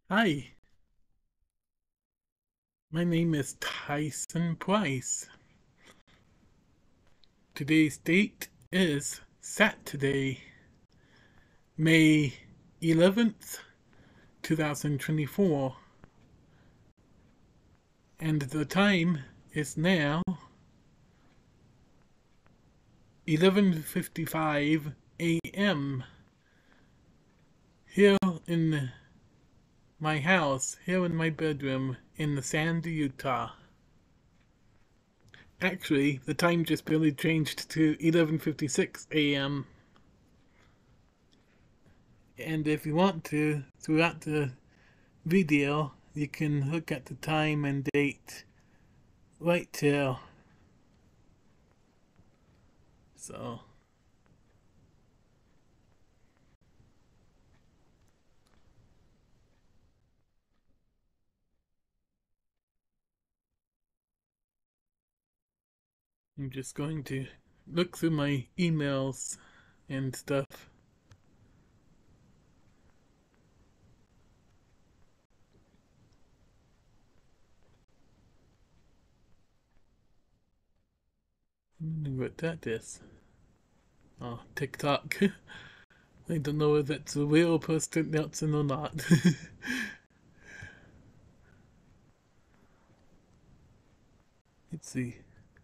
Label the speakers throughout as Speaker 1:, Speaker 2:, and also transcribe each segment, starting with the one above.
Speaker 1: Hi, my name is Tyson Price. Today's date is Saturday, May 11th, 2024, and the time is now 11:55 a.m. here in my house, here in my bedroom in Sandy, Utah. Actually, the time just barely changed to 11:56 a.m. And if you want to, throughout the video, you can look at the time and date right till. So, I'm just going to look through my emails and stuff. I wonder what that is. Oh, TikTok. I don't know if it's a real person Nelson or not. Let's see.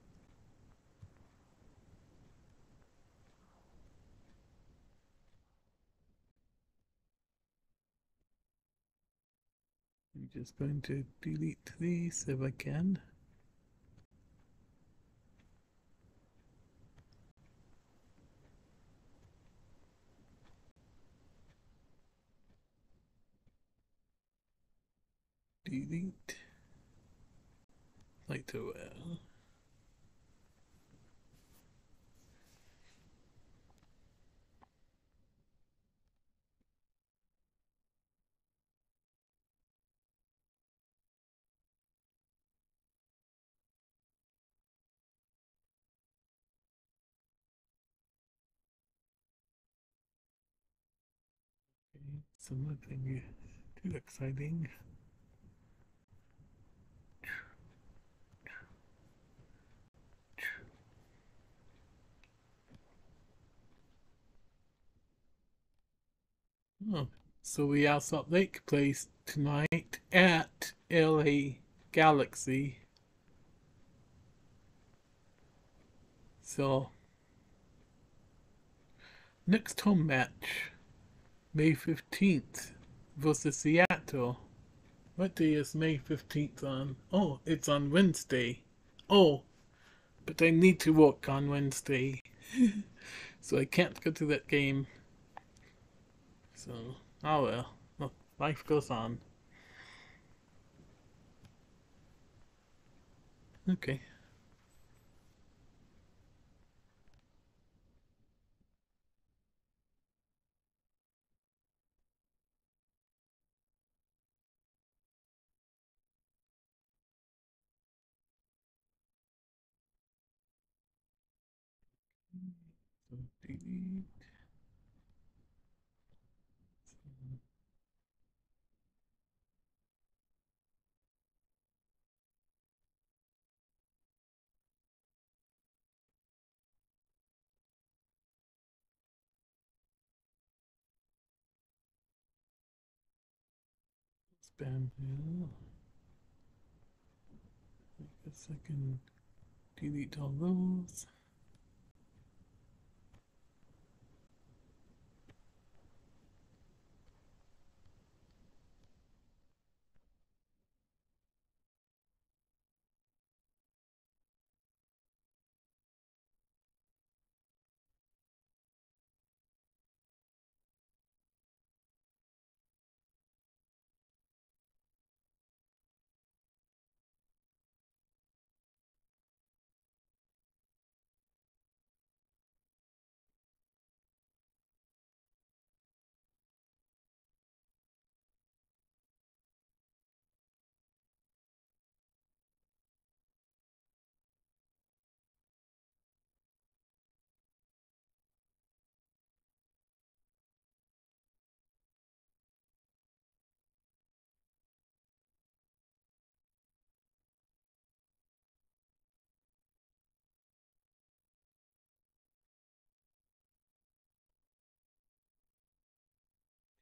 Speaker 1: I'm just going to delete these if I can. Delete. Like to okay, so nothing too exciting. Oh, so we are Salt Lake Place tonight at LA Galaxy. So, next home match, May 15th versus Seattle. What day is May 15th on? Oh, it's on Wednesday. Oh, but I need to work on Wednesday. So I can't go to that game. So, oh well. Life goes on. Okay. So delete. Spam mail. I guess I can delete all those.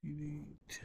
Speaker 1: Delete.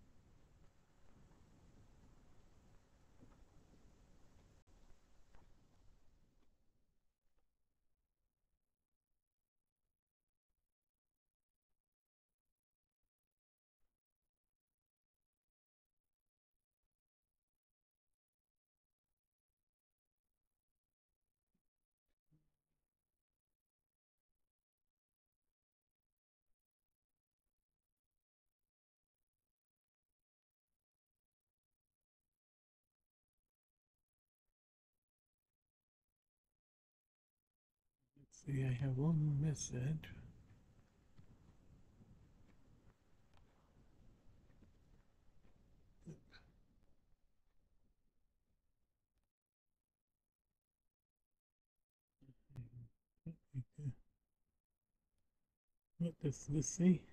Speaker 1: Let's see, I have one message. What does this say?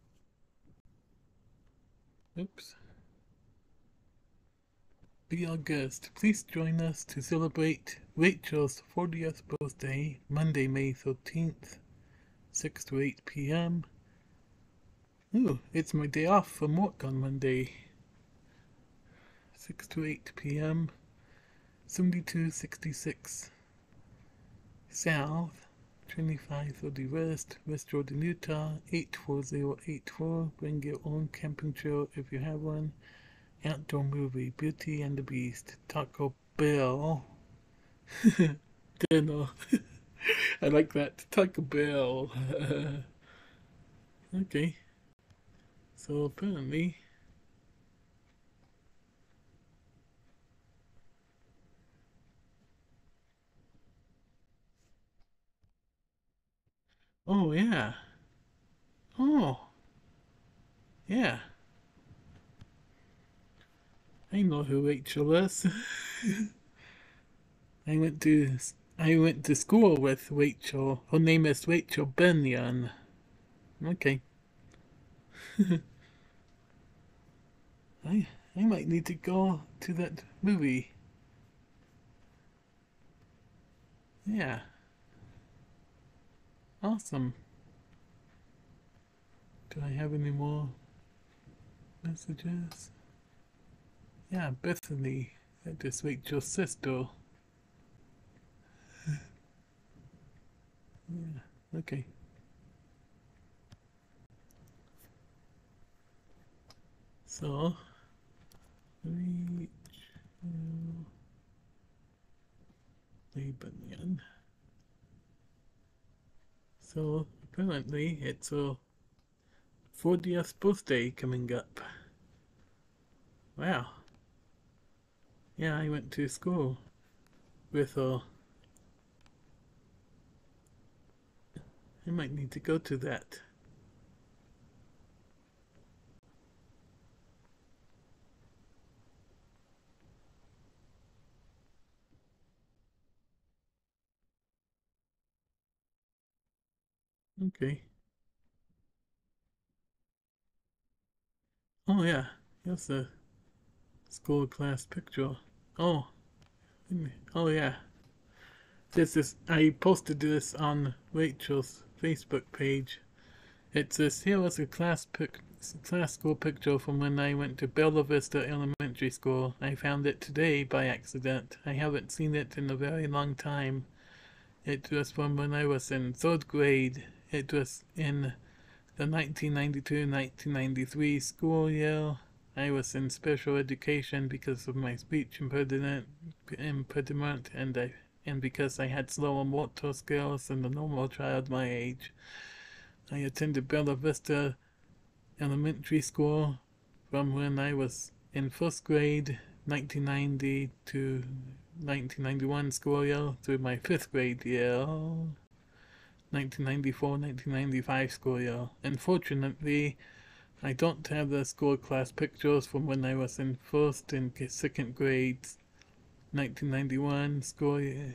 Speaker 1: Oops. Be our guest. Please join us to celebrate Rachel's 40th birthday, Monday, May 13th, 6 to 8 p.m. Ooh, it's my day off from work on Monday, 6 to 8 p.m. 7266 South, 2530 West Road in Utah, 84084. Bring your own camping chair if you have one. Outdoor movie, Beauty and the Beast, Taco Bell. Dinner. I like that. Taco Bell. Okay. So apparently. Oh, yeah. Oh, yeah. I know who Rachel is. I went to I went to school with Rachel. Her name is Rachel Benyon. Okay. I I might need to go to that movie. Yeah. Awesome. Do I have any more messages? Yeah, Bethany. That is Rachel's sister. Yeah. Okay. So Rachel Benyon. So apparently it's a 40th birthday coming up. Wow. Yeah, I went to school with her. I might need to go to that. Okay. Oh yeah, here's the school class picture. Oh, oh yeah. This is I posted this on Rachel's Facebook page. It says here was a class school picture from when I went to Bella Vista Elementary School. I found it today by accident. I haven't seen it in a very long time. It was from when I was in third grade. It was in the 1992-1993 school year. I was in special education because of my speech impediment and because I had slower motor skills than a normal child my age. I attended Bella Vista Elementary School from when I was in first grade, 1990 to 1991 school year, through my fifth grade year, 1994-1995 school year. Unfortunately, I don't have the school class pictures from when I was in first and second grades. 1991 school year,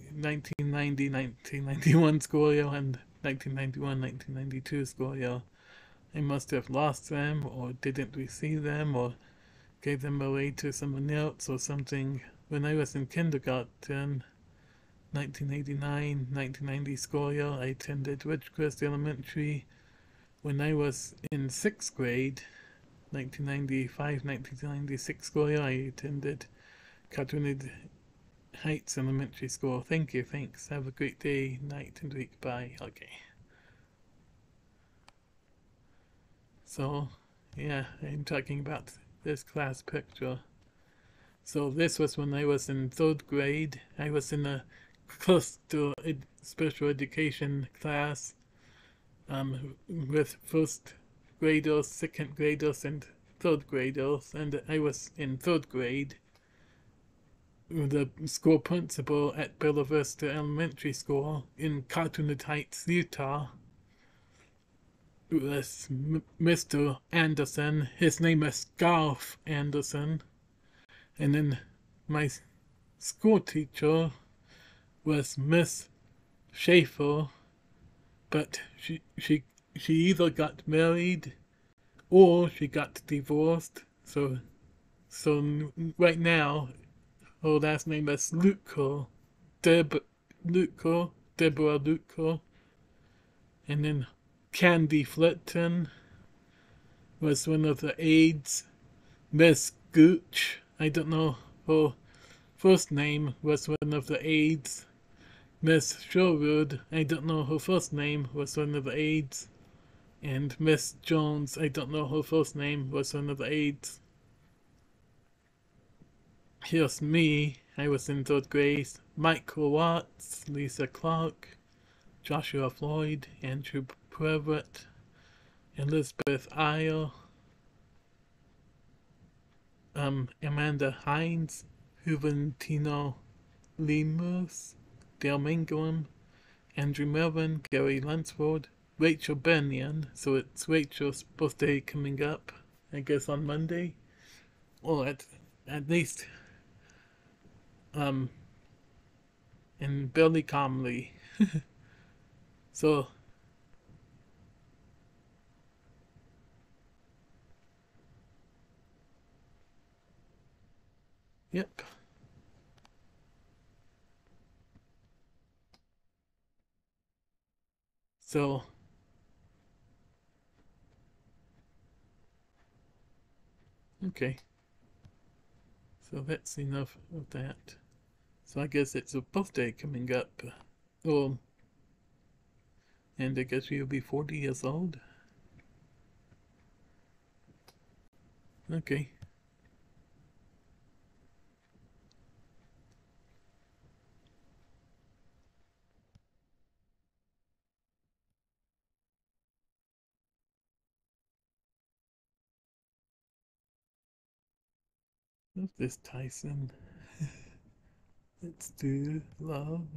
Speaker 1: 1990-1991 school year, and 1991-1992 school year. I must have lost them, or didn't receive them, or gave them away to someone else, or something. When I was in kindergarten, 1989-1990 school year, I attended Ridgecrest Elementary. When I was in sixth grade, 1996 school year I attended. Cartoonid Heights Elementary School. Thank you, thanks. Have a great day, night, and week. Bye. Okay. So, yeah, I'm talking about this class picture. So this was when I was in third grade. I was in a close to special education class with first graders, second graders, and third graders. And I was in third grade. The school principal at Bella Vista Elementary School in Cartoonit Heights, Utah, was Mr. Anderson. His name is Garth Anderson. And then my school teacher was Miss Schaefer, but she either got married or she got divorced. So right now her last name is Luco, Deborah Luco, and then Candy Flitton was one of the aides. Miss Gooch, I don't know her first name, was one of the aides. Miss Sherwood, I don't know her first name, was one of the aides. And Miss Jones, I don't know her first name, was one of the aides. Here's me, I was in third grade. Michael Watts, Lisa Clark, Joshua Floyd, Andrew Previtt, Elizabeth Isle, Amanda Hines, Juventino Lemurs, Dale Mangum, Andrew Melvin, Gary Lunsford, Rachel Bennion. So it's Rachel's birthday coming up, I guess on Monday. Or at least and Billy Comley. So yep. So okay. So that's enough of that. So I guess it's a birthday coming up. Oh, and I guess you'll be 40 years old. Okay. What's this, Tyson? Let's do love.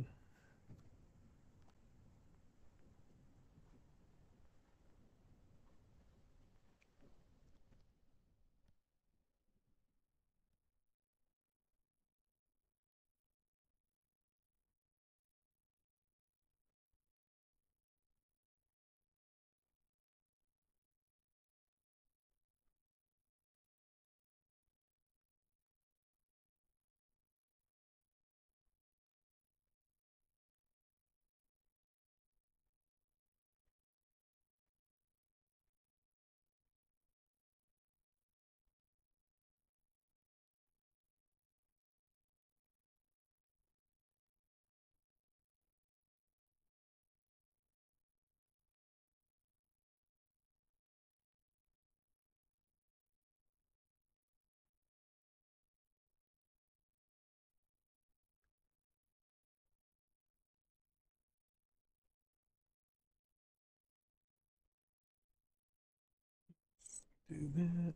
Speaker 1: Do that.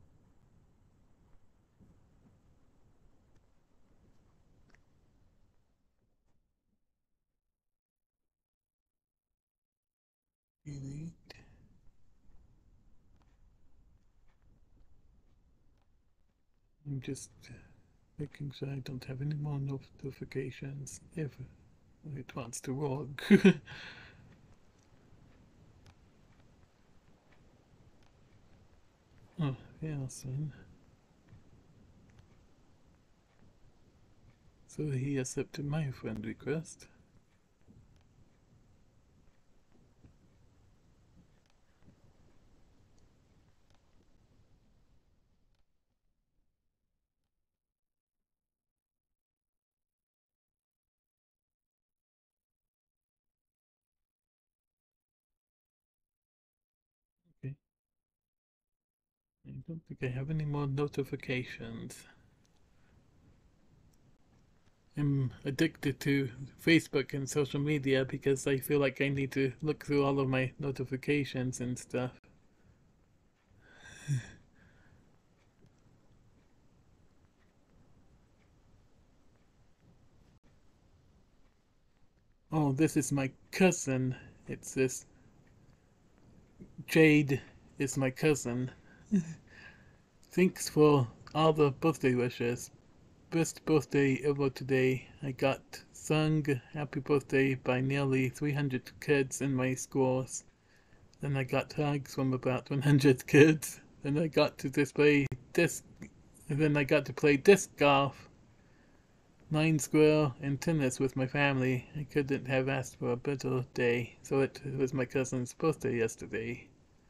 Speaker 1: Delete. I'm just making sure I don't have any more notifications if it wants to work. Oh, yeah, son. So he accepted my friend request. don't think I have any more notifications. I'm addicted to Facebook and social media because I feel like I need to look through all of my notifications and stuff. Oh, this is my cousin. It's this Jade is my cousin. Thanks for all the birthday wishes. Best birthday ever today. I got sung happy birthday by nearly 300 kids in my schools. Then I got hugs from about 100 kids. Then I got to display disc. Then I got to play disc golf, nine square, and tennis with my family. I couldn't have asked for a better day. So it was my cousin's birthday yesterday.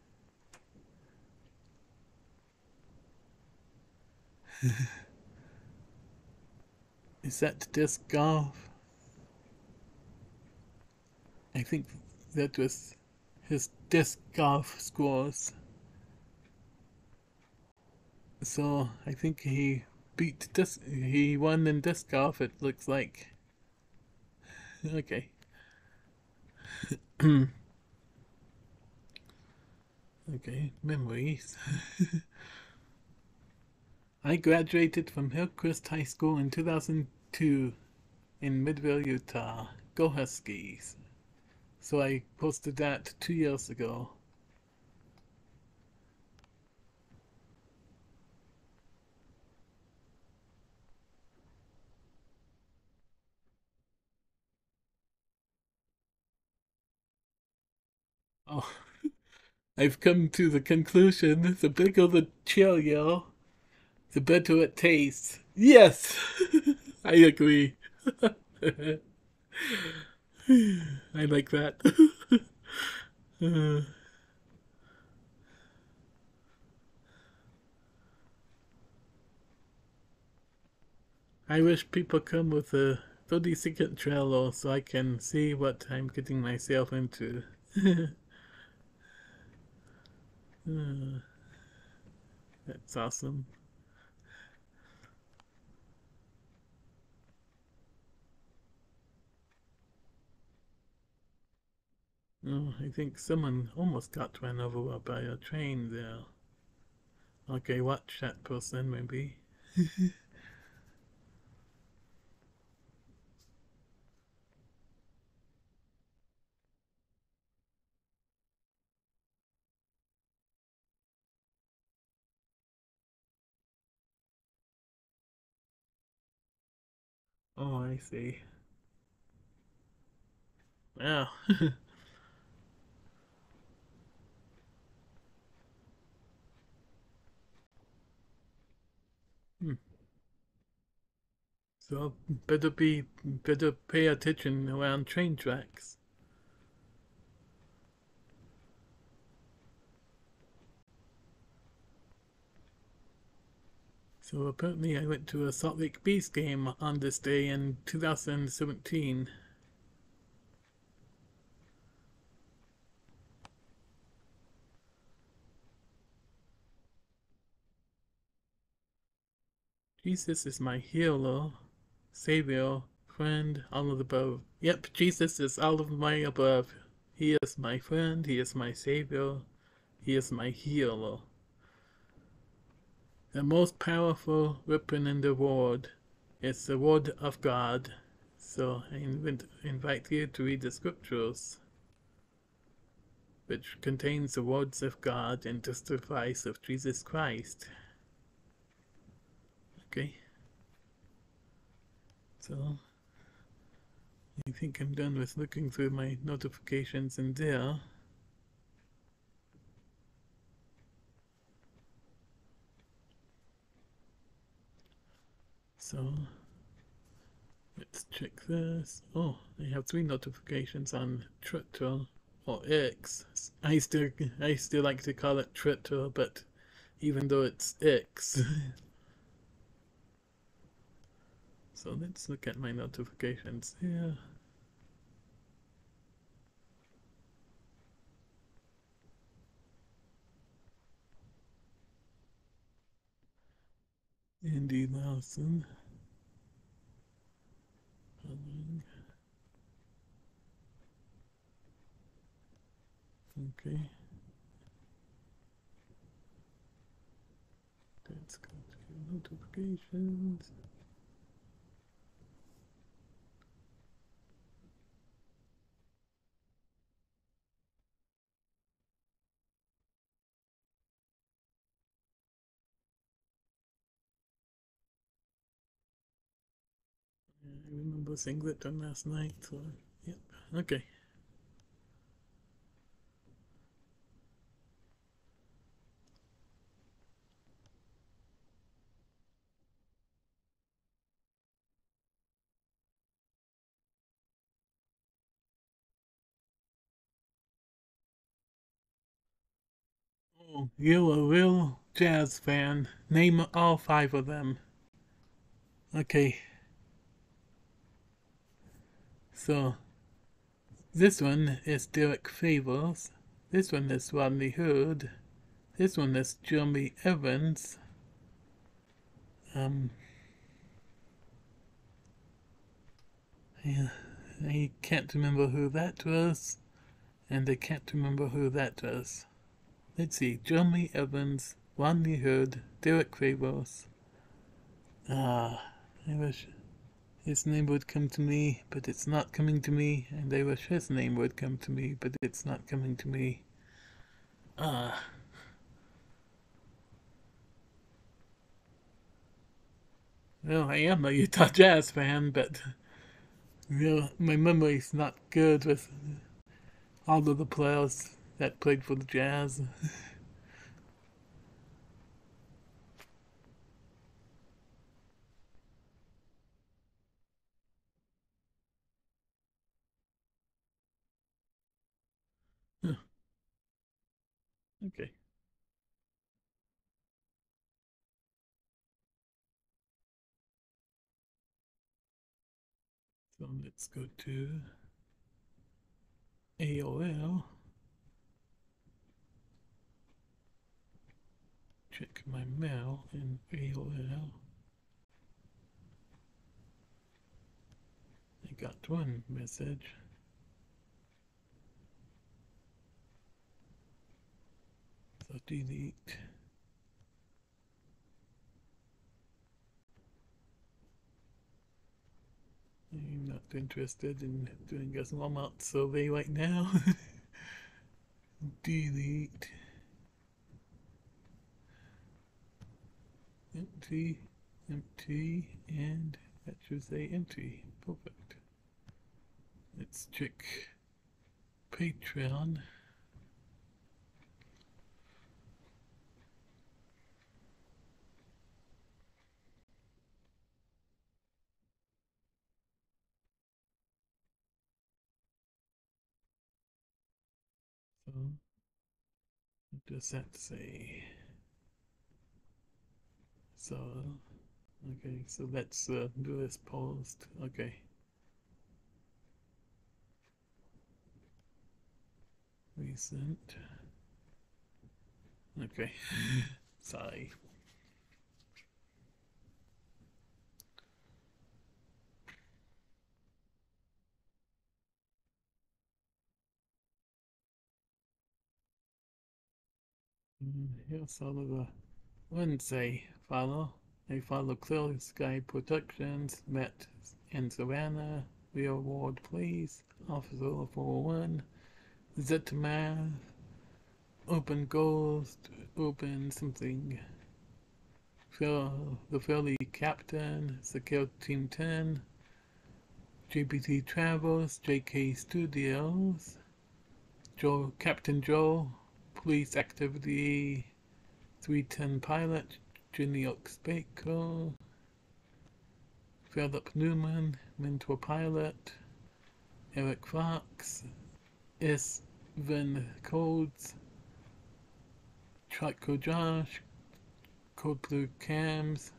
Speaker 1: Is that disc golf? I think that was his disc golf scores. So I think he won in disc golf. It looks like. Okay. Okay, memories. I graduated from Hillcrest High School in 2002 in Midvale, Utah. Go Huskies. So I posted that 2 years ago. Oh, I've come to the conclusion the bigger the cheerio, the better it tastes. Yes, I agree. I like that. Uh, I wish people come with a 30-second trailer so I can see what I'm getting myself into. Uh, that's awesome. Oh, I think someone almost got run over by a train there. Okay, watch that person maybe. Oh, I see. Yeah. Hmm. So better pay attention around train tracks. So apparently I went to a Salt Lake Beast game on this day in 2017. Jesus is my healer, savior, friend, all of the above. Yep, Jesus is all of my above. He is my friend, he is my savior, he is my healer. The most powerful weapon in the world is the Word of God. So I invite you to read the scriptures, which contains the words of God and testifies of Jesus Christ. Okay, so I think I'm done with looking through my notifications in there. So let's check this. Oh, I have 3 notifications on Twitter or X. I still like to call it Twitter, but even though it's X. So let's look at my notifications here. Andy Lawson. Okay. Let's go to notifications. I remember seeing that done last night, so yep. Okay. Oh, you're a real jazz fan. Name all 5 of them. Okay, so this one is Derek Favors. This one is Rodney Hood. This one is Jeremy Evans. Um, yeah, I can't remember who that was, and I can't remember who that was. Let's see, Jeremy Evans, Rodney Hood, Derek Favors. I wish his name would come to me, but it's not coming to me, and I wish his name would come to me, but it's not coming to me. Well, I am a Utah Jazz fan, but my memory's not good with all of the players that played for the Jazz. Okay, so let's go to AOL. Check my mail in AOL. I got one message. So delete. I'm not interested in doing a Walmart survey right now. Delete. Empty, empty, and that should say empty. Perfect. Let's check Patreon. So, what does that say? So, okay, so that's the newest post. Okay. Recent. Okay. Sorry. Here's all of the Wednesday follow. I follow Clear Sky Productions, Met in Savannah, Real World Police, Officer 401, Zetmath, Open Ghost, Open something, the Philly Captain, Secure Team 10, GPT Travels, JK Studios, Captain Joe, Police Activity, 310 Pilot, New Baker, Philip Newman, Mentor Pilot, Eric Fox, S. Van Codes, Trucko Josh, Code Blue Cams,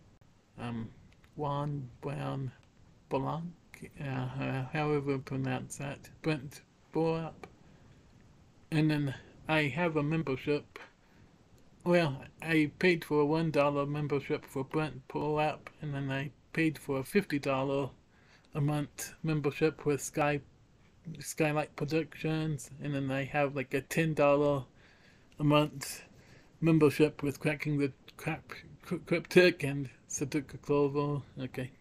Speaker 1: Juan Brown Blanc, however pronounce that, Brent Borup, and then I have a membership Well, I paid for a $1 membership for Brent Pool app, and then I paid for a $50 a month membership with Skylight Productions, and then I have like a $10 a month membership with Cracking the Cryptic and Sudoku Clover. Okay,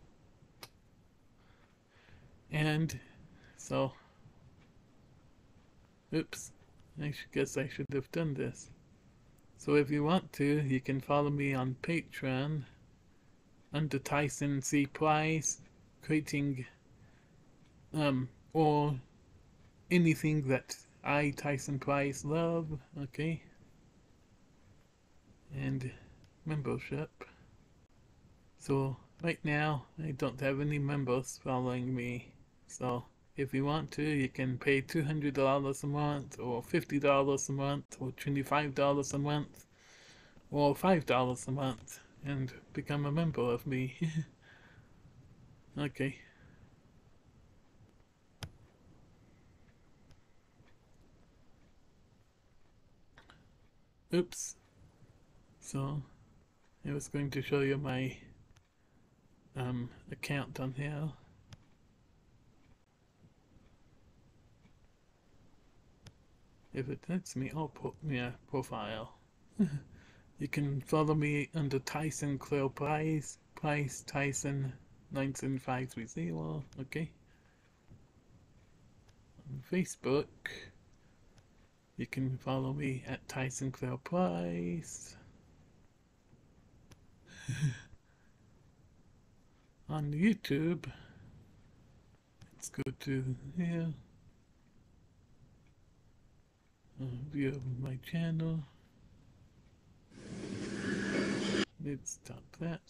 Speaker 1: and so, oops, guess I should have done this. So if you want to, you can follow me on Patreon under Tyson C. Price, creating or anything that I, Tyson Price, love. Okay, and membership. So right now I don't have any members following me. So if you want to, you can pay $200 a month, or $50 a month, or $25 a month, or $5 a month, and become a member of me. Okay. Oops. So I was going to show you my account on here. If it lets me, I'll put me a profile. You can follow me under Tyson Claire Price Tyson 97530. Okay. On Facebook, you can follow me at Tyson Claire Price. On YouTube, let's go to here. View of my channel. Let's stop that.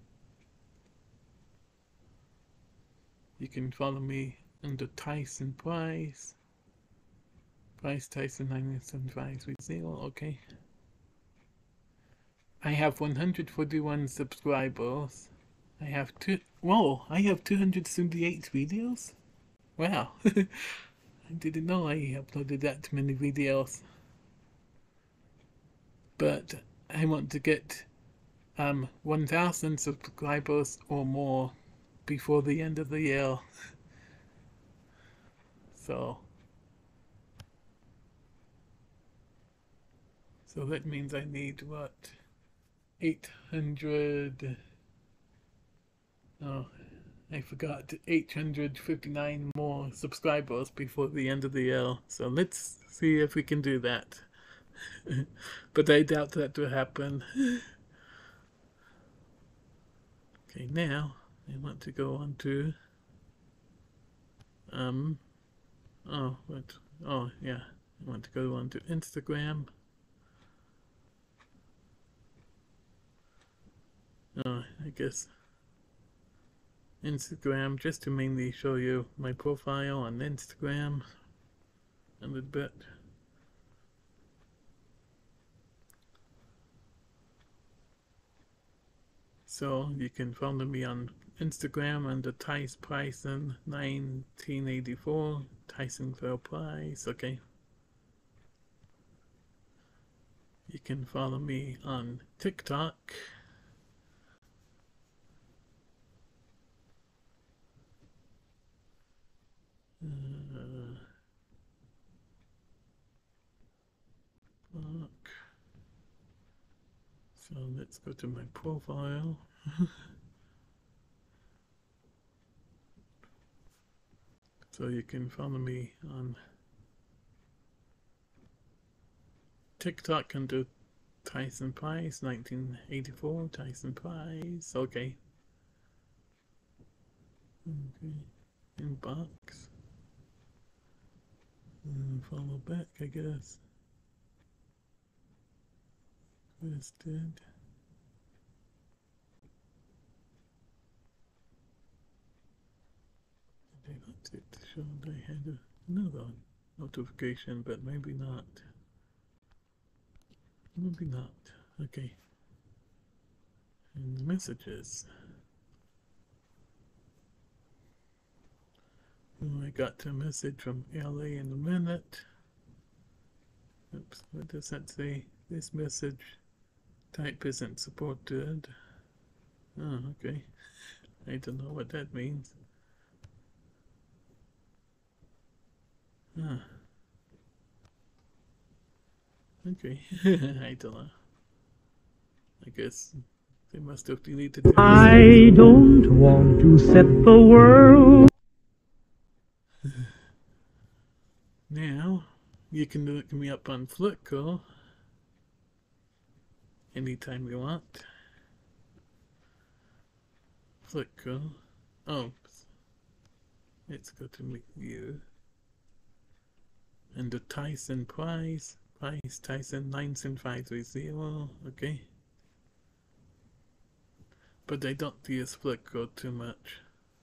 Speaker 1: You can follow me under Tyson Price Tyson 97530. Okay. I have 141 subscribers. I have I have 278 videos? Wow. I didn't know I uploaded that many videos. But I want to get 1,000 subscribers or more before the end of the year. So that means I need what? 800. Oh, I forgot. 859 more subscribers before the end of the year. So let's see if we can do that. But I doubt that will happen. Okay, now I want to go on to oh yeah, I want to go on to Instagram. I guess Instagram, just to mainly show you my profile on Instagram a little bit. So you can follow me on Instagram under Tyson Price 1984, Tyson Fair Price. Okay. You can follow me on TikTok. So let's go to my profile. So you can follow me on TikTok under Tyson Price 1984, Tyson Price. Okay. Inbox. Follow back, I guess. Listed. Did I not show that I had another notification, but maybe not. Maybe not. Okay. And messages. Oh, I got a message from LA in a minute. Oops, what does that say? This message type isn't supported. Oh, okay. I don't know what that means. Ah, okay. I don't know. I guess they must have deleted it.
Speaker 2: I don't want to set the world.
Speaker 1: Now, you can look me up on Flickr anytime you want. Flickr. Oh, let's go to make view. And the Tyson Price. Tyson 97530. Okay. But I don't use Flickr too much.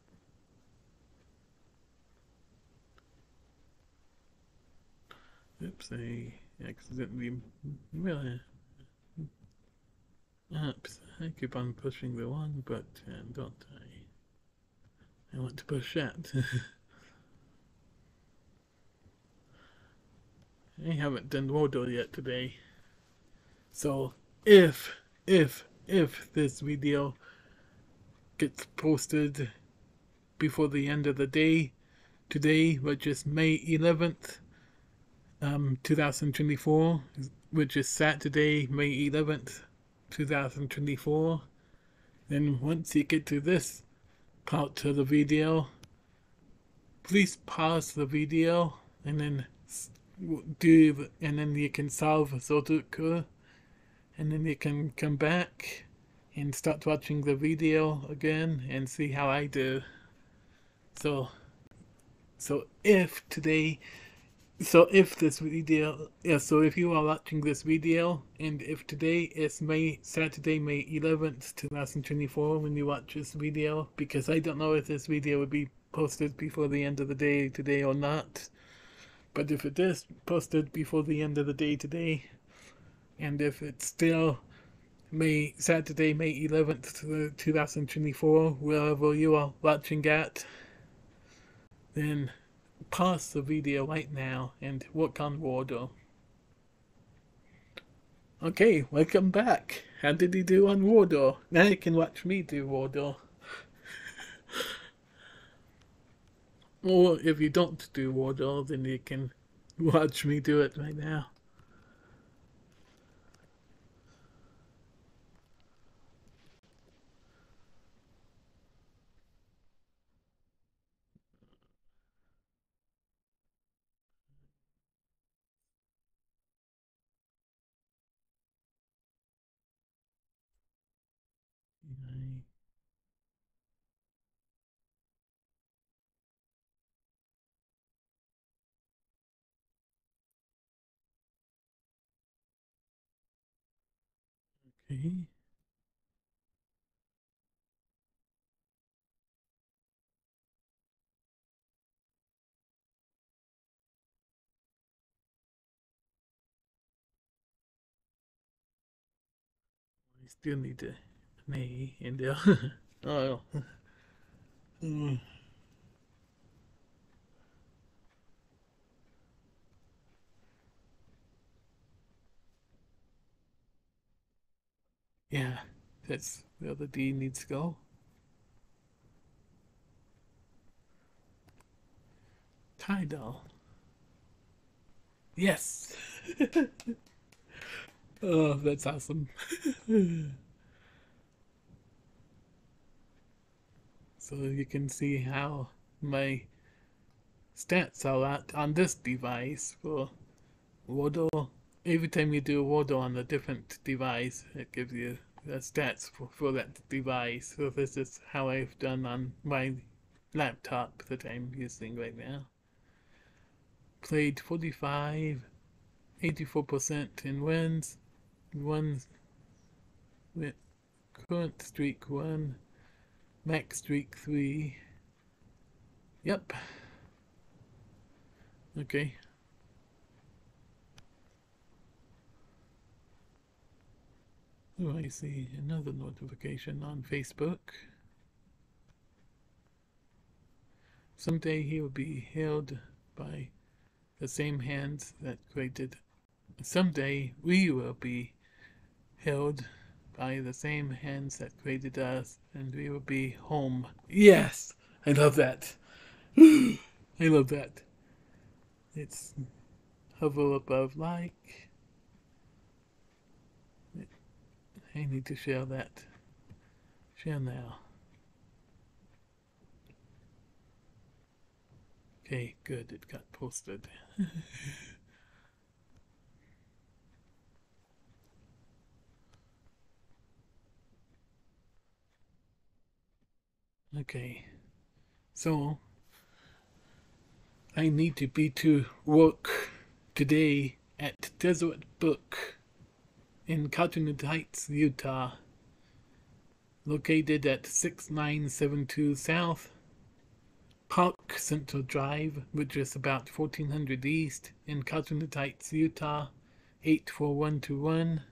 Speaker 1: Oops, I accidentally. Well, oops, I keep on pushing the one button, don't I? I want to push that. I haven't done Wordle yet today. So if this video gets posted before the end of the day today, which is May 11th, 2024, which is Saturday, May 11th, 2024, then once you get to this part of the video, please pause the video and then and then you can solve Sudoku, and then you can come back and start watching the video again and see how I do. So so if today so if this video so if you are watching this video, and if today is Saturday, May 11th, 2024, when you watch this video, because I don't know if this video would be posted before the end of the day today or not, but if it is posted before the end of the day today, and if it's still Saturday, May 11th, 2024, wherever you are watching at, then pause the video right now and work on Wordle. Okay, welcome back. How did he do on Wordle? Now you can watch me do Wordle. Or if you don't do Wordle, then you can watch me do it right now. Okay. I still need an A in there. Oh. Mm. Yeah, that's where the D needs to go. Tidal. Yes! Oh, that's awesome. So you can see how my stats are at on this device for Wordle. Every time you do Wordle on a different device, it gives you the stats for that device. So this is how I've done on my laptop that I'm using right now. Played 45, 84% in wins, one with current streak 1, max streak 3. Yep. Okay. Oh, I see another notification on Facebook. Someday he will be held by the same hands that created someday we will be held by the same hands that created us, and we will be home. Yes! I love that. I love that. It's hover above like. I need to share that. Share now. Okay, good. It got posted. Okay, so I need to be to work today at Desert Book in Cottonwood Heights, Utah, located at 6972 South Park Central Drive, which is about 1400 East in Cottonwood Heights, Utah, 84121.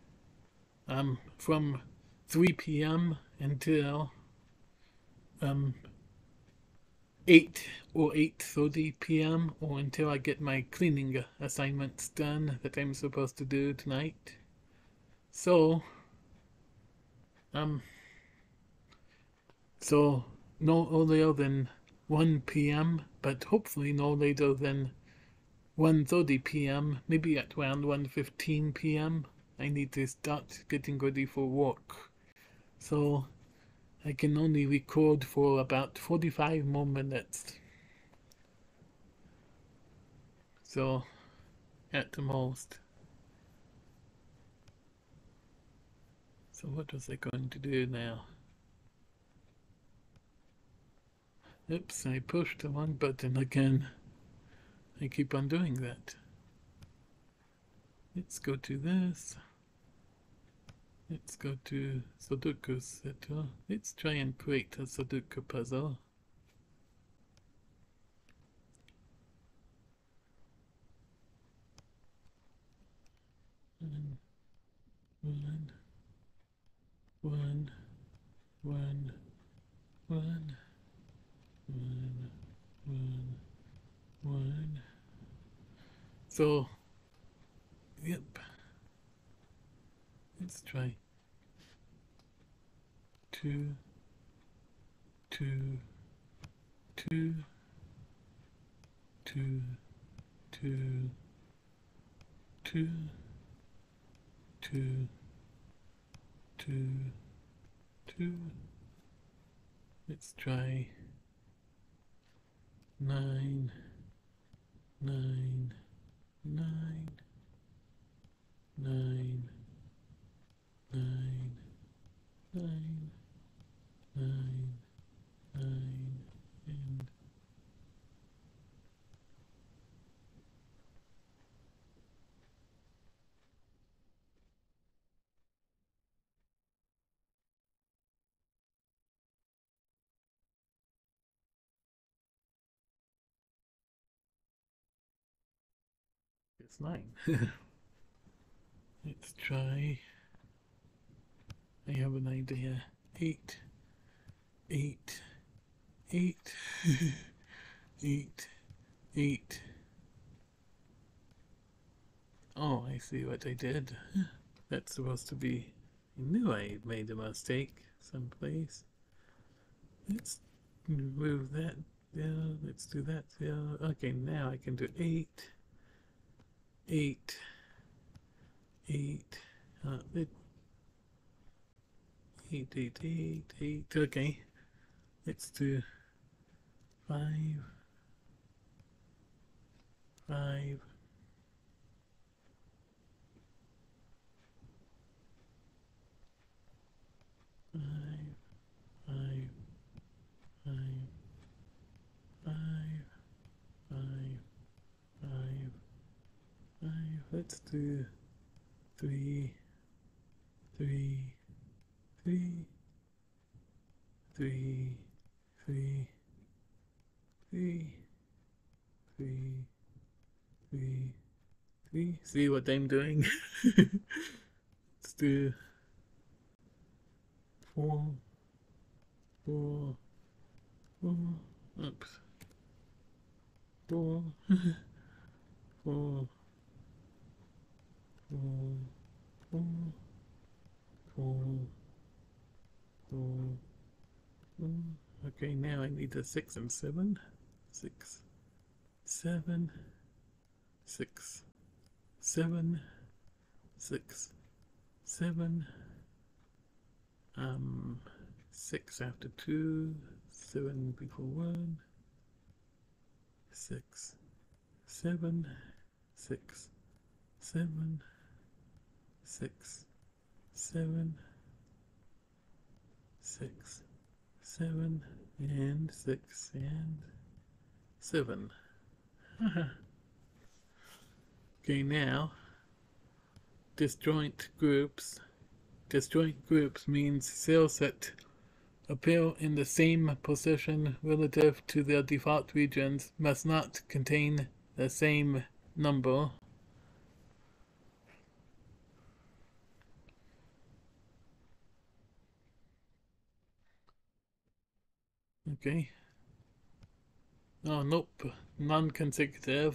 Speaker 1: From 3 p.m. until 8 or 8:30 p.m. or until I get my cleaning assignments done that I'm supposed to do tonight. So, um, so no earlier than 1 p.m., but hopefully no later than 1:30 p.m., maybe at around 1:15 p.m. I need to start getting ready for work. So I can only record for about 45 more minutes. So, at the most. So what was I going to do now? Oops, I pushed the wrong button again. I keep on doing that. Let's go to this. Let's go to Sudoku Setter. Let's try and create a Sudoku puzzle. One, one, one, one, one, one. So, yep. Let's try two, two, two, two, two, two, two, two, two. Let's try nine, nine, nine, nine, nine, nine, nine, nine, and it's 9. Let's try. I have an idea. 8, 8, 8, 8, 8. Oh, I see what I did. That's supposed to be. I knew I made a mistake someplace. Let's move that. Yeah, let's do that. Yeah. Okay, now I can do 8, 8, 8. It, 8, 8, 8, 8. Okay, let's do 5, 5, 5, 5, 5, 5, 5, 5, 5. Let's do 3, 3, 3, 3, 3, 3, 3, 3, 3. See what I'm doing? Let's do 4, 4, 4. Oops. 4, 4, Okay, now I need a 6 and 7. 6, 7, 6, 7, 6, 7. 6 after 2, 7 before 1. 6, 7, 6, 7, 6, 7, 6, 7, and 6, and 7. Okay, now disjoint groups. Disjoint groups means cells that appear in the same position relative to their default regions must not contain the same number. Okay. Oh, nope. Non-consecutive.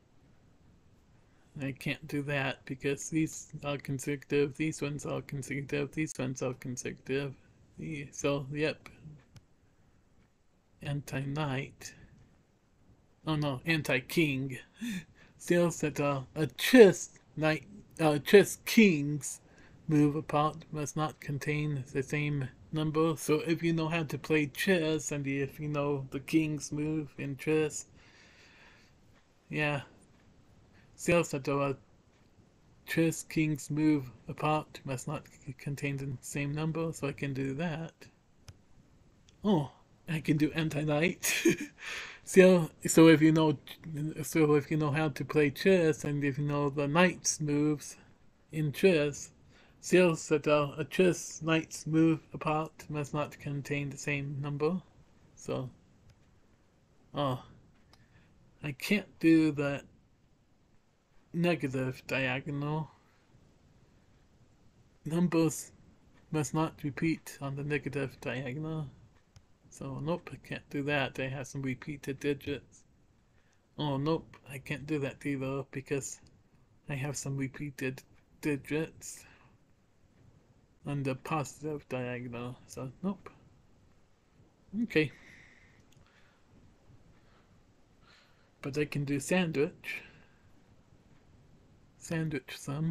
Speaker 1: I can't do that because these are consecutive, these ones are consecutive, these ones are consecutive. So, yep. Anti-knight. Oh no, anti-king. Cells that are a chess kings move apart must not contain the same number. So if you know how to play chess and if you know the king's move in chess, yeah, cells that are chess kings move apart must not contain the same number. So I can do that. Oh, I can do anti-knight. So if you know how to play chess and if you know the knight's moves in chess, cells that are a chess knight's move apart must not contain the same number. So, oh, I can't do the negative diagonal. Numbers must not repeat on the negative diagonal. So, nope, I can't do that. I have some repeated digits. Oh, nope, I can't do that either because I have some repeated digits on the positive diagonal. So, nope. Okay. But I can do sandwich. Sandwich sum.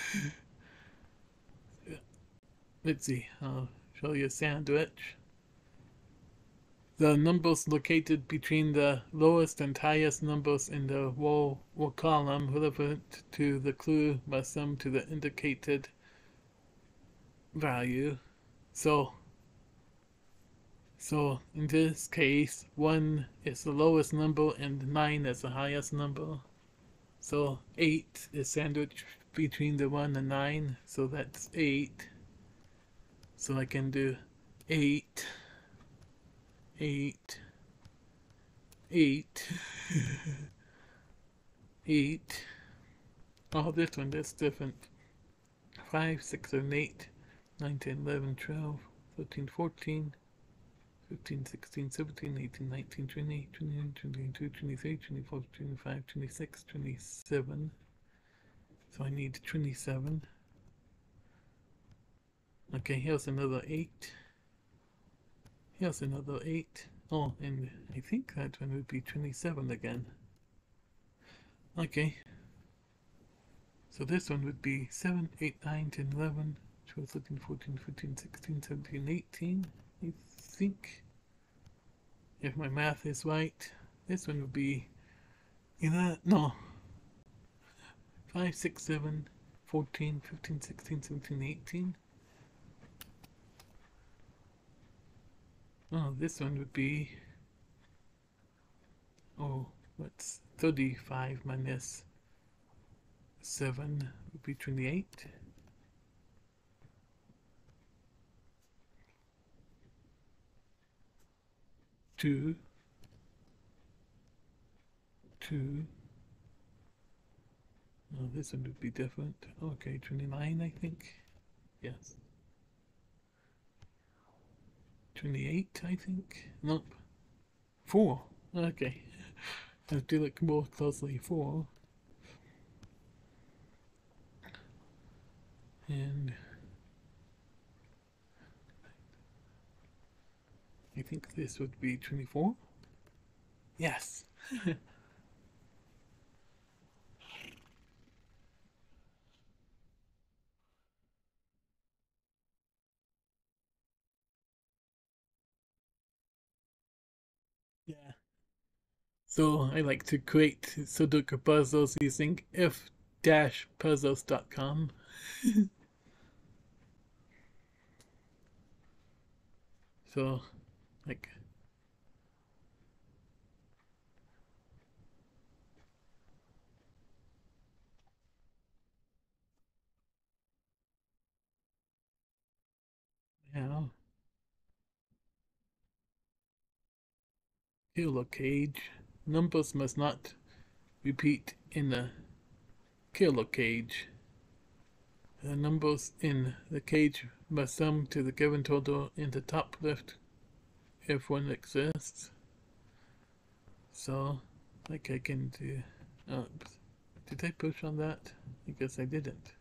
Speaker 1: Let's see, I'll show you a sandwich. The numbers located between the lowest and highest numbers in the row or column relevant to the clue must sum to the indicated value. So in this case, 1 is the lowest number and 9 is the highest number. So 8 is sandwiched between the 1 and 9, so that's 8. So I can do 8, 8, 8, 8. Oh, this one, that's different. 5, 6, 7, 8, 9, 10, 11, 12, 13, 14, 15, 16, 17, 18, 19, 20, 21, 22, 23, 24, 25, 26, 27. So I need 27. Okay, here's another 8. Here's another 8. Oh, and I think that one would be 27 again. Okay. So this one would be 7, 8, 9, 10, 11, 12, 13, 14, 15, 16, 17, 18. I think. If my math is right, this one would be no. 5, 6, 7, 14, 15, 16, 17, 18. Oh, this one would be, what's 35 minus 7 would be 28. 2, 2. Oh, this one would be different. Okay, 29, I think. Yes. 28, I think. Nope. 4. Okay. I have to look more closely. 4. And I think this would be 24. Yes. Yeah. So I like to create Sudoku puzzles using if-puzzles.com. So, like, yeah, kilo cage. Numbers must not repeat in the kilo cage. The numbers in the cage must sum to the given total in the top left if one exists. So, like I can do. Oops. Did I push on that? I guess I didn't.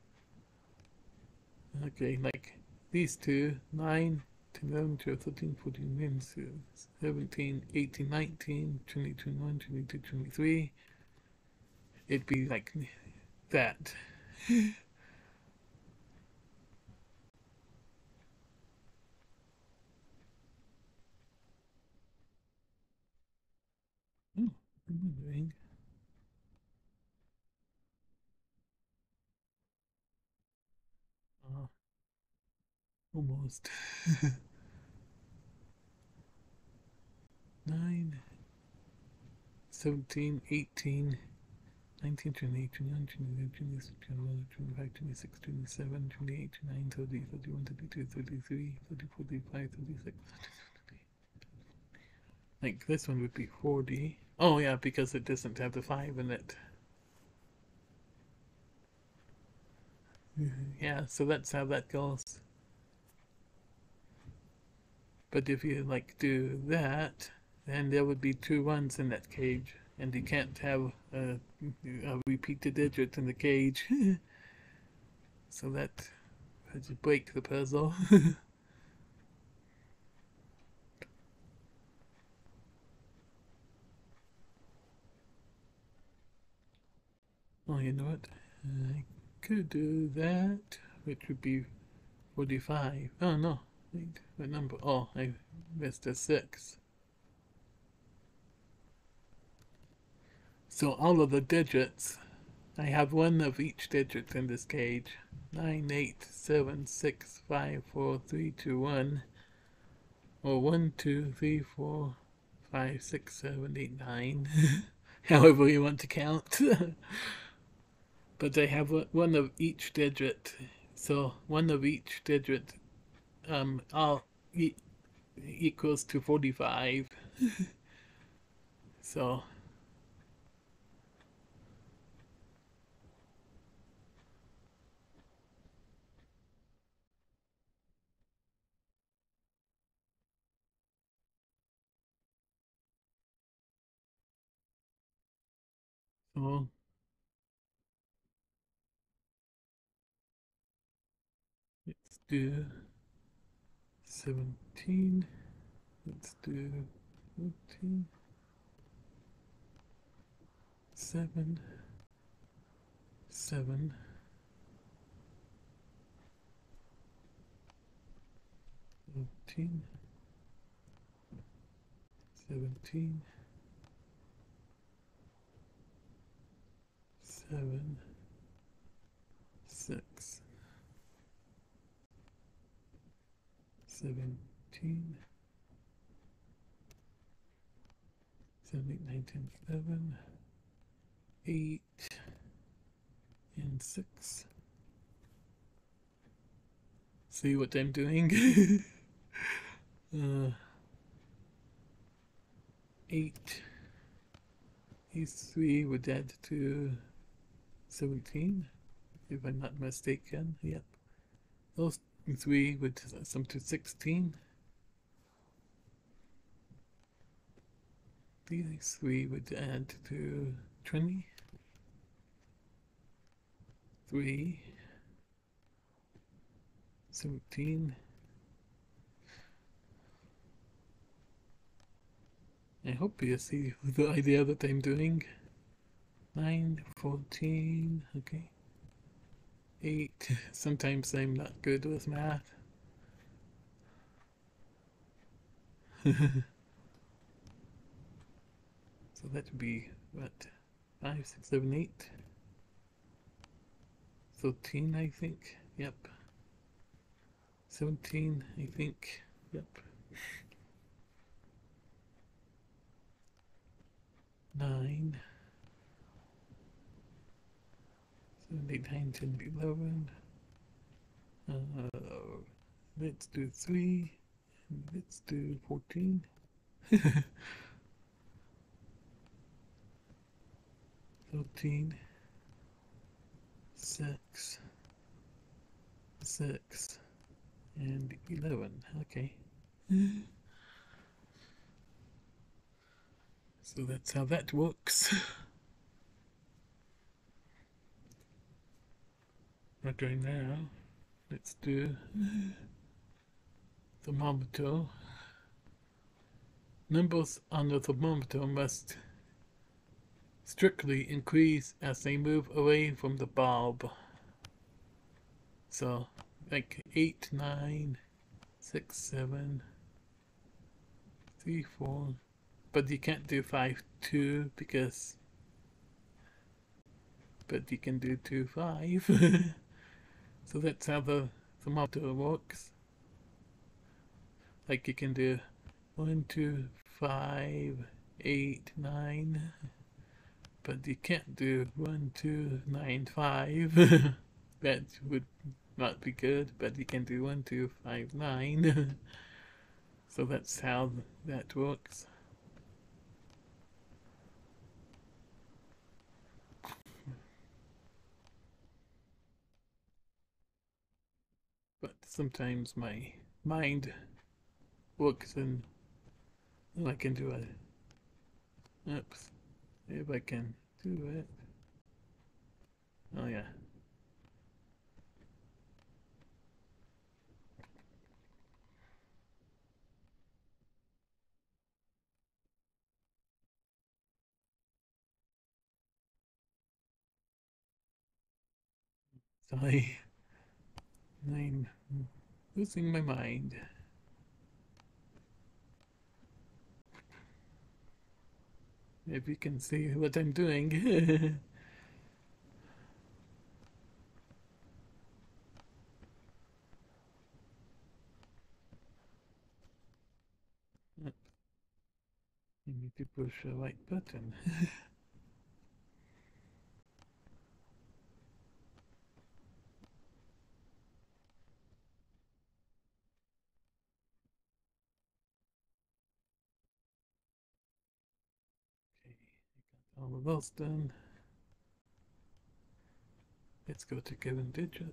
Speaker 1: Okay, like these two, 9, 10, 11, 12, 13, 14, 15, 17, 18, 19, 20, 21, 22, 23. It'd be like that. Oh, what am I doing? Uh, almost. 9, 17, 18, 19, 20, 21, 22, 23, 24, 25, 26, 27, 28, 29, 30, 31, 32, 33, 34, 35, 36. Like this one would be 40. Oh yeah, because it doesn't have the 5 in it. Yeah, so that's how that goes. But if you like do that, then there would be 2 1s in that cage, and you can't have a repeated digit in the cage. So that would break the puzzle. Oh, you know what? I could do that, which would be 45. Oh no, wait, what number? Oh, I missed a 6. So all of the digits, I have one of each digit in this cage. 9, 8, 7, 6, 5, 4, 3, 2, 1. Or 1, 2, 3, 4, 5, 6, 7, 8, 9. However you want to count. But I have one of each digit. So one of each digit all equals to 45. So, so let's do 17. Let's do 14. 7, 7, 14, 17, 7, 6, 17, 17, 19, 11, 8, and 6. See what I'm doing? uh, 8. These 3 would add to 17, if I'm not mistaken. Yep. Those 3 would sum to 16. These 3 would add to 20. 3, 17, I hope you see the idea that I'm doing. 9, 14, okay. 8. Sometimes I'm not good with math. So that would be what? 5, 6, 7, 8. 13, I think. Yep. 17, I think. Yep. 9. 7, 8, 9, 10, 11. Let's do 3. And let's do 14. 13. 6. 6. And 11. Okay. So that's how that works. Okay, now let's do thermometer. Numbers on the thermometer must strictly increase as they move away from the bulb. So, like 8, 9, 6, 7, 3, 4. But you can't do 5, 2 because. But you can do 2, 5. So that's how the thermometer works. Like you can do 1, 2, 5, 8, 9. But you can't do 1, 2, 9, 5. That would not be good. But you can do 1, 2, 5, 9. So that's how that works. But sometimes my mind works and I can do it. Oops. If I can do it. Oh yeah. Sorry. I'm losing my mind. If you can see what I'm doing. I need to push the right button. Okay, I got all of those done. Let's go to given digit.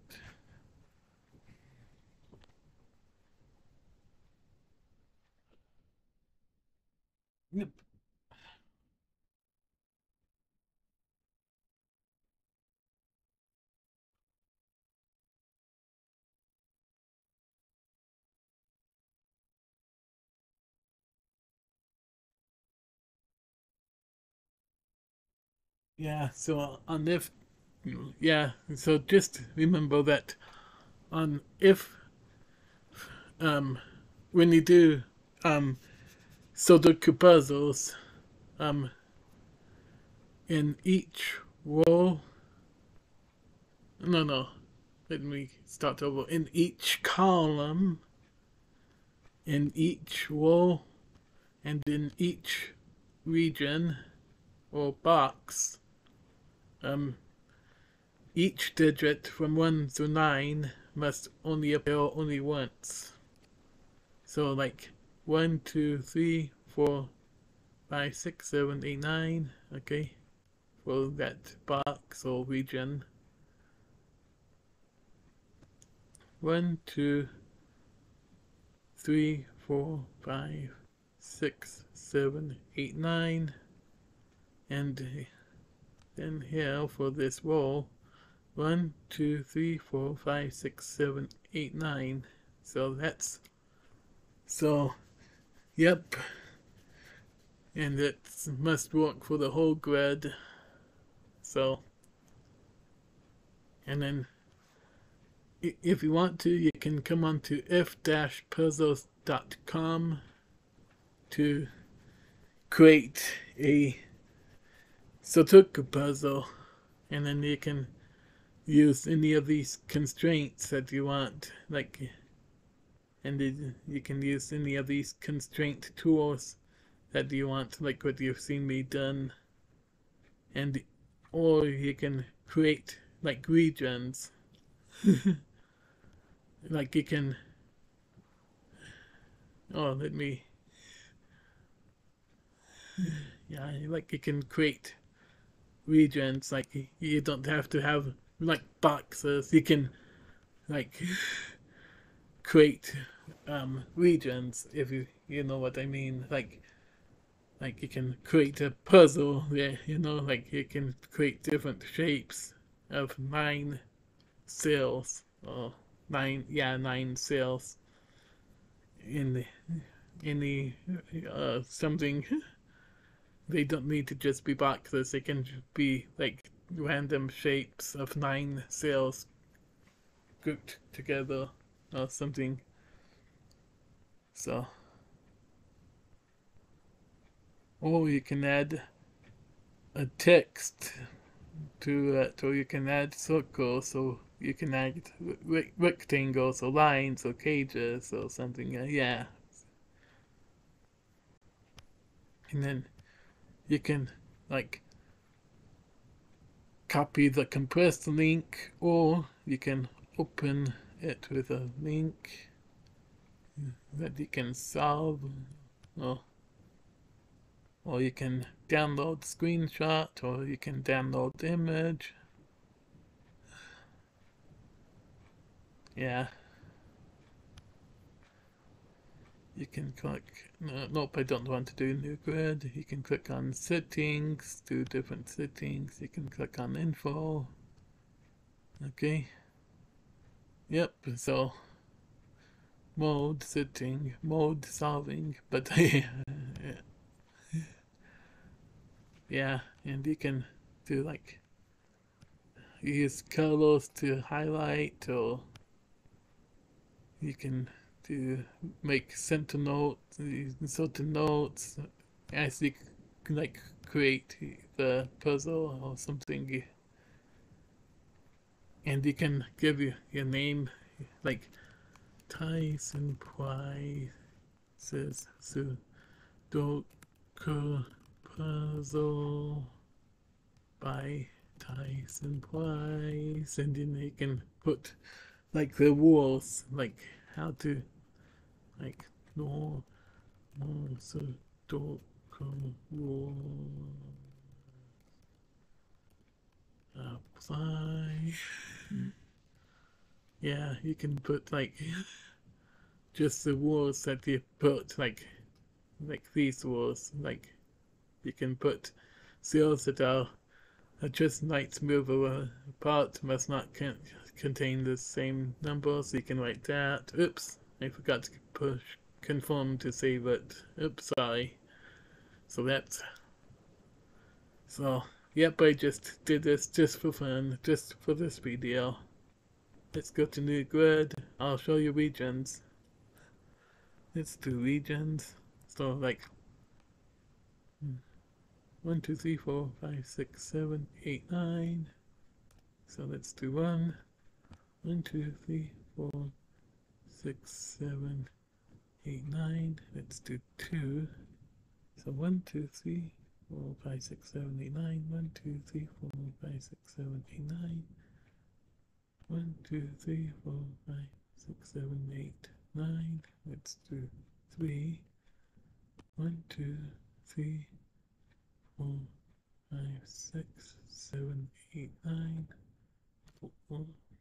Speaker 1: Yep. Yeah, so on if, yeah, so just remember that on if, um, when you do, Sudoku puzzles, um, in each row, no, let me start over. In each column, in each row, and in each region or box, um, each digit from 1 to 9 must only appear only once. So like 1, 2, 3, 4, 5, 6, 7, 8, 9, okay, for that box or region. 1, 2, 3, 4, 5, 6, 7, 8, 9, and then here for this row 1, 2, 3, 4, 5, 6, 7, 8, 9. So that's, so yep, and it must work for the whole grid. So, and then if you want to, you can come on to if-puzzles.com to create a Sudoku puzzle, and then you can use any of these constraints that you want, like, and you can use any of these constraint tools that you want, like what you've seen me done, and or you can create like regions. Like you can, oh, let me, yeah, like you can create regions. Like you don't have to have like boxes. You can like create regions, if you know what I mean. Like you can create a puzzle. Yeah, you know, like you can create different shapes of 9 cells, or nine cells in the something. They don't need to just be boxes. They can be like random shapes of 9 cells grouped together or something. So, or you can add a text to it, or you can add circles, so you can add rectangles or lines or cages or something. Yeah, and then you can like copy the compressed link, or you can open it with a link that you can solve, or, or you can download screenshot, or you can download the image. Yeah. You can click, nope, I don't want to do new grid. You can click on settings, do different settings. You can click on info. Okay. Yep, so mode setting, mode solving, but yeah, and you can do like use colors to highlight, or you can do make center notes as you like create the puzzle or something, and you can give your name, like Tyson Price says Sudoku puzzle by Tyson Price, and then you can put like the rules, like how to like no Sudoku rules apply. Yeah, you can put like just the rules that you put, like these rules. Like you can put cells that are just knights move apart must not contain the same number, so you can write that. Oops, I forgot to push confirm to save it. Oops, sorry. So that's, so yep, I just did this just for fun, just for this video. Let's go to new grid. I'll show you regions. Let's do regions. So like 1, 2, 3, 4, 5, 6, 7, 8, 9. So let's do 1, 2, 3, 4, 6, 7, 8, 9. Let's do 2. So 1, 2, 3, 4, 5, 6, 7, 8, 9. 1, 2, 3, 4, 5, 6, 7, 8, 9. 1, 2, 3, 4, 5, 6, 7, 8, 9. Let's do 3. 1, 2, 3, 4, 5, 6, 7, 8, 9. 4.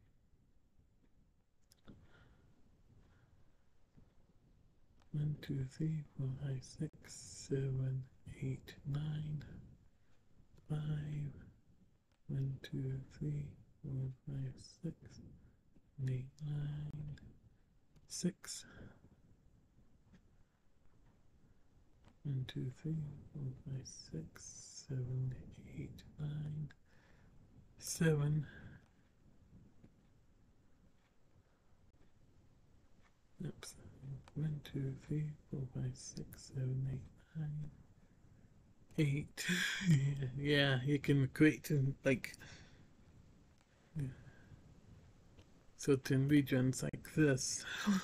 Speaker 1: 1, 2, 3, 4, 5, 6, 7, 8, 9. 5. 1, 2, 3, 4, 5, 6, 8, 9. 6. 1, 2, 3, 4, 5, 6, 7, 8, 9, 7. Oops. 1, 2, 3, 4, 5, 6, 7, 8, 9, 8. Yeah, you can create like certain regions like this.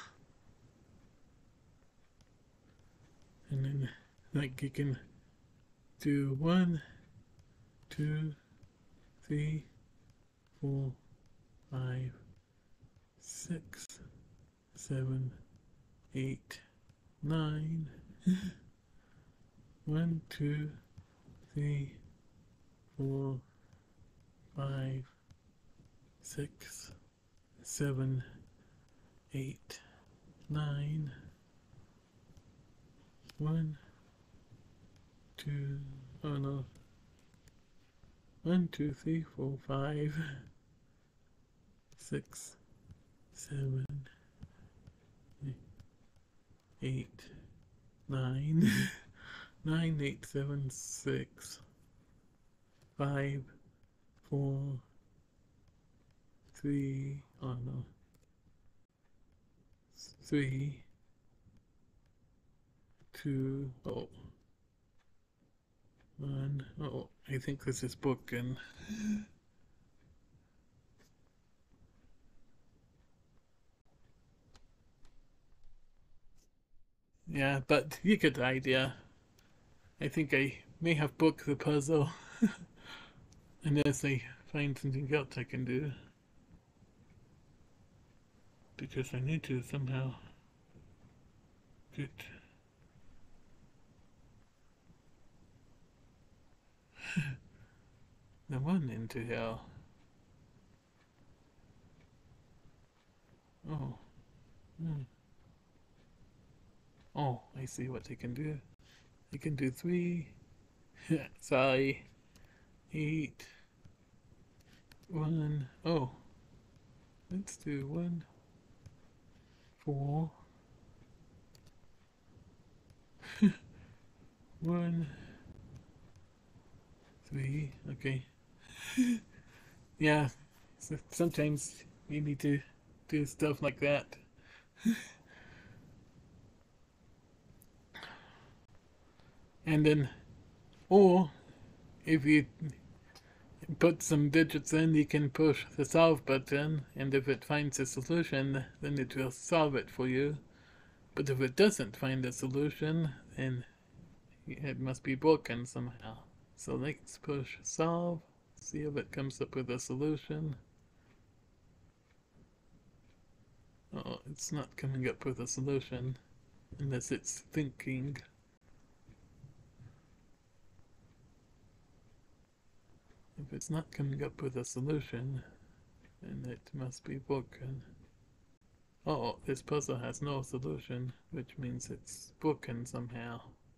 Speaker 1: And then like you can do 1, 2, 3, 4, 5, 6, 7, 8, 9. 1, 2, 3, 4, 5, 6, 7, 8, 9. 1, 2, oh no. 1, 2, 3, 4, 5, 6, 7, 8, 9. 9, 8, 7, 6, 5, 4, 3, oh no. 3, 2, oh. 1, oh, I think this is broken. Yeah, but you get the idea. I think I may have booked the puzzle unless I find something else I can do. Because I need to somehow get the one into hell. Oh. Hmm. Oh, I see what I can do. I can do 3. Sorry. 8. 1. Oh. Let's do 1. 4. 1. 3. Okay. Yeah. So sometimes you need to do stuff like that. And then, or if you put some digits in, you can push the solve button, and if it finds a solution, then it will solve it for you. But if it doesn't find a solution, then it must be broken somehow. So let's push solve, see if it comes up with a solution. Oh, it's not coming up with a solution unless it's thinking. If it's not coming up with a solution, then it must be broken. Oh, this puzzle has no solution, which means it's broken somehow.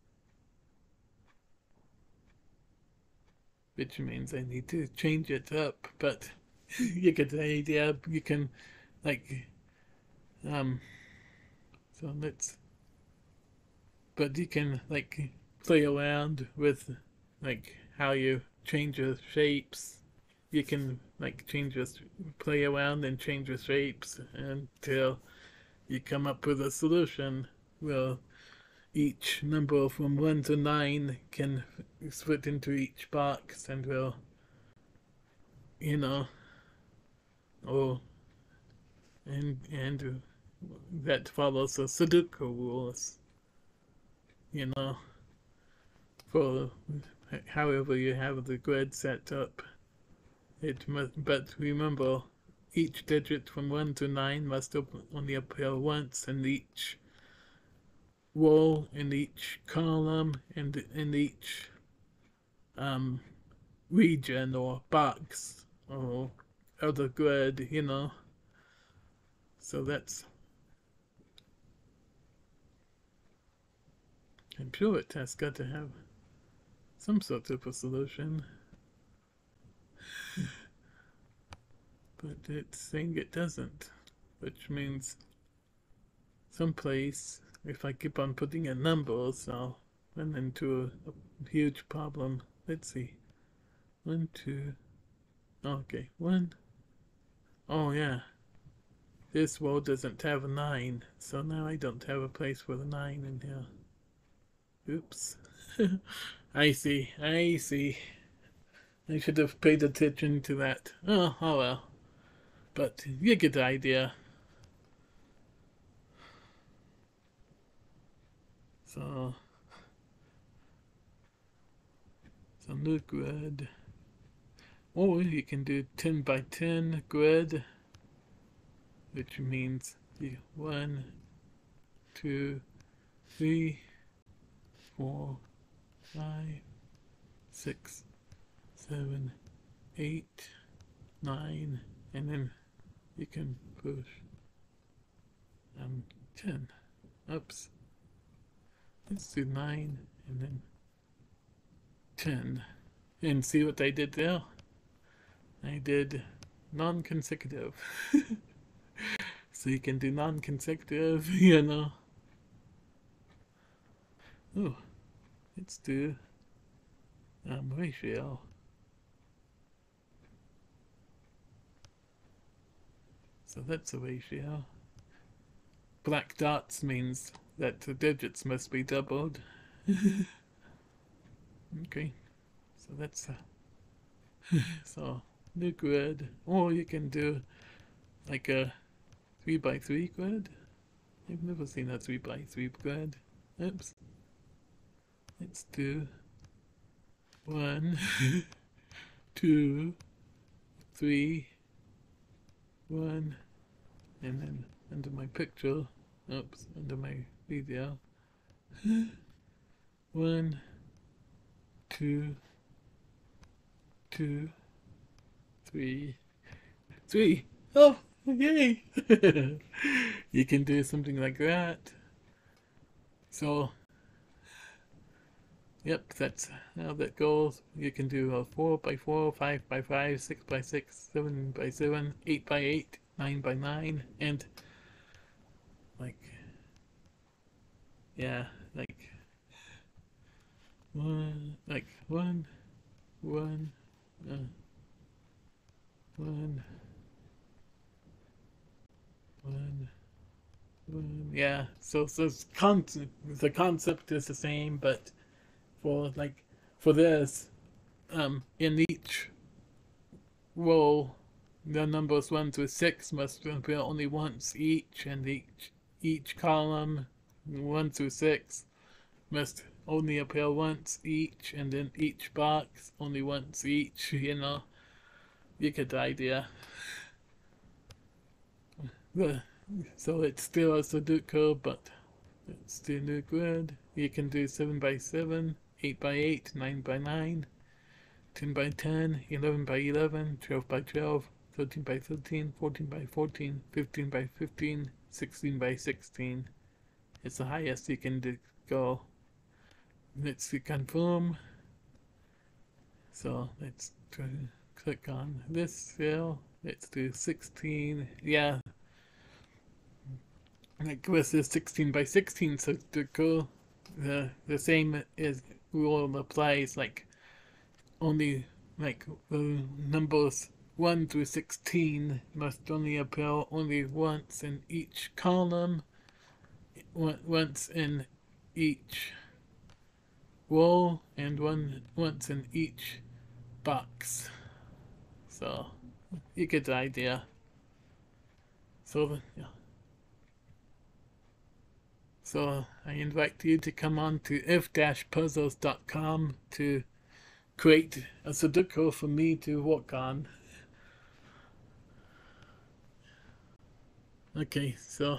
Speaker 1: Which means I need to change it up, but you get the idea. You can, like, so let's, but you can, like, play around with, like, how you change your shapes. You can, like, play around and change your shapes until you come up with a solution. Well, each number from 1 to 9 can fit into each box, and will, you know, or and that follows the Sudoku rules, you know, for however you have the grid set up. It must, but remember, each digit from 1 to 9 must only appear once in each row, in each column, and in each um, region or box or other grid, you know. So that's, I'm sure it has got to have some sort of a solution. But it's saying it doesn't, which means someplace, if I keep on putting in numbers, I'll run into a huge problem. Let's see. 1, 2. Okay, 1. Oh, yeah. This row doesn't have a 9, so now I don't have a place for the 9 in here. Oops. I see. I see. I should have paid attention to that. Oh well. But you get the idea. So, new grid. Or you can do 10 by 10 grid, which means 1, 2, 3, 4, 5, 6, 7, 8, 9, and then you can push 10. Oops. Let's do 9 and then 10. And see what I did there? I did non-consecutive. So you can do non-consecutive, you know. Oh, let's do ratio. So that's a ratio. Black dots means that the digits must be doubled. Okay, so that's so new grid. Or you can do like a 3 by 3 grid. I've never seen a 3 by 3 grid. Oops. Let's do 1, 2, 3, 1, and then under my picture, oops, under my video, 1, 2, 2, 3, 3. Oh, yay! You can do something like that. So, yep, that's how that goes. You can do a 4 by 4, 5 by 5, 6 by 6, 7 by 7, 8 by 8, 9 by 9, and like, yeah, like one, like one, one, one, one, one. Yeah. So the concept is the same, but for this, in each row, the numbers 1 through 6 must appear only once each, and each column 1 through 6 must only appear once each, and then each box only once each. You know, you get the idea. So it's still a Sudoku, but it's the new grid. You can do 7 by 7, 8 by 8, 9 by 9, 10 by 10, 11 by 11, 12 by 12, 13 by 13, 14 by 14, 15 by 15, 16 by 16. It's the highest you can go. Let's confirm. So let's click on this cell. Let's do 16. Yeah. Like with the 16 by 16 Sudoku, the same is rule applies. Like only like the numbers 1 through 16 must only appear only once in each column, once in each row, and once in each box. So you get the idea. So yeah. So I invite you to come on to if-puzzles.com to create a Sudoku for me to work on. Okay, so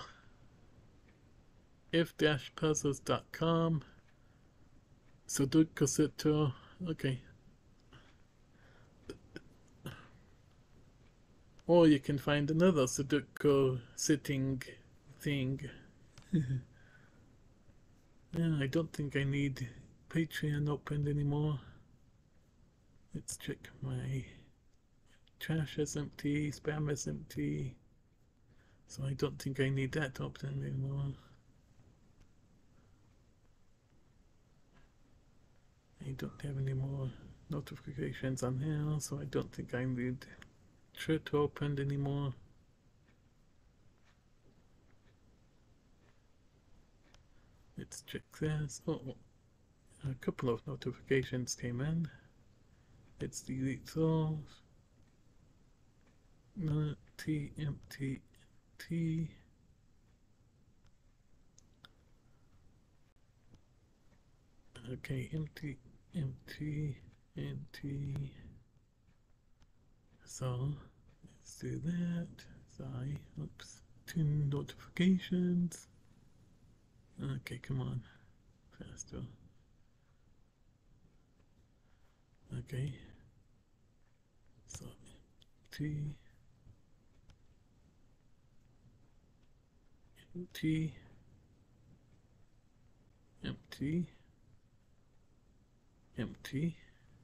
Speaker 1: if-puzzles.com, Sudoku Seto. Okay. Or you can find another Sudoku sitting thing. Yeah, I don't think I need Patreon opened anymore. Let's check my trash is empty, spam is empty. So I don't think I need that open anymore. I don't have any more notifications on here, so I don't think I need Chat opened anymore. Let's check this. Oh, a couple of notifications came in. Let's delete those. Empty, empty, empty. Okay, empty, empty, empty. So, let's do that. Sorry, oops. 2 notifications. Okay, come on. Faster. Okay. So, empty, empty, empty, empty.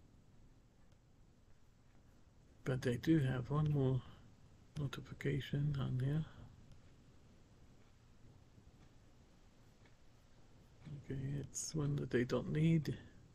Speaker 1: But I do have one more notification on there. Okay, it's one that I don't need.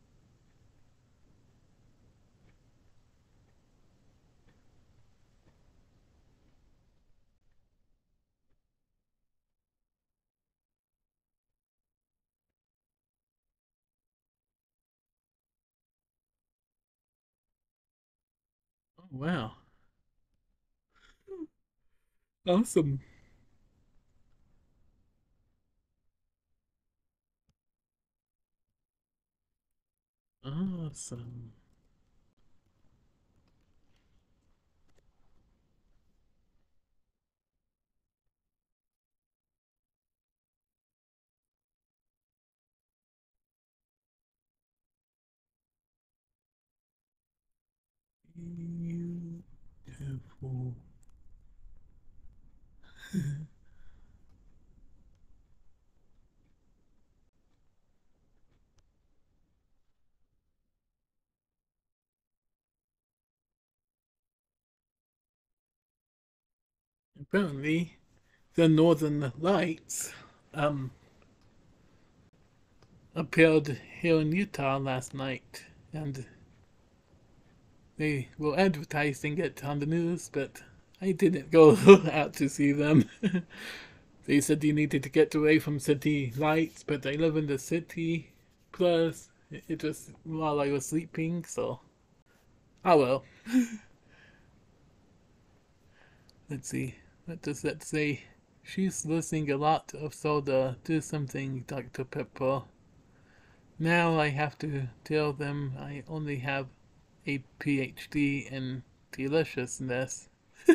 Speaker 1: Oh, wow. Awesome. Awesome. Beautiful. Apparently, the Northern Lights um appeared here in Utah last night, and they were advertising it on the news, but I didn't go out to see them. They said you needed to get away from city lights, but I live in the city. Plus, it was while I was sleeping, so. Oh well. Let's see. What does that say? She's losing a lot of soda. Do something, Dr. Pepper. Now I have to tell them I only have a PhD in deliciousness.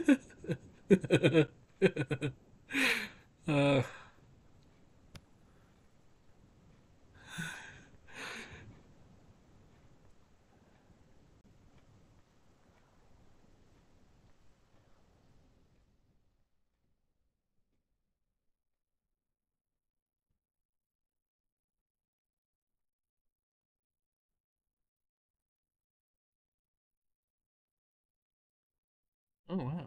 Speaker 1: uh, oh wow.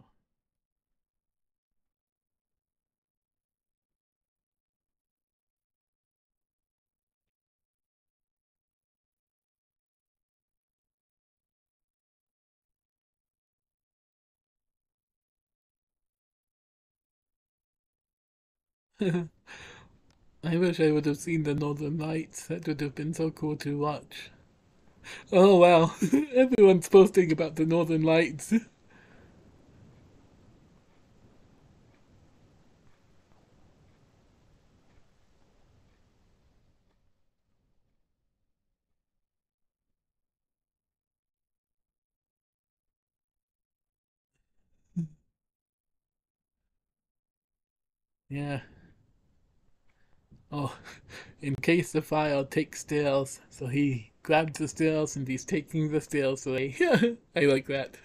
Speaker 1: I wish I would have seen the Northern Lights. That would have been so cool to watch. Oh wow, everyone's posting about the Northern Lights. Yeah. Oh, in case the file takes stairs, so he grabs the stairs and he's taking the stairs away. I like that.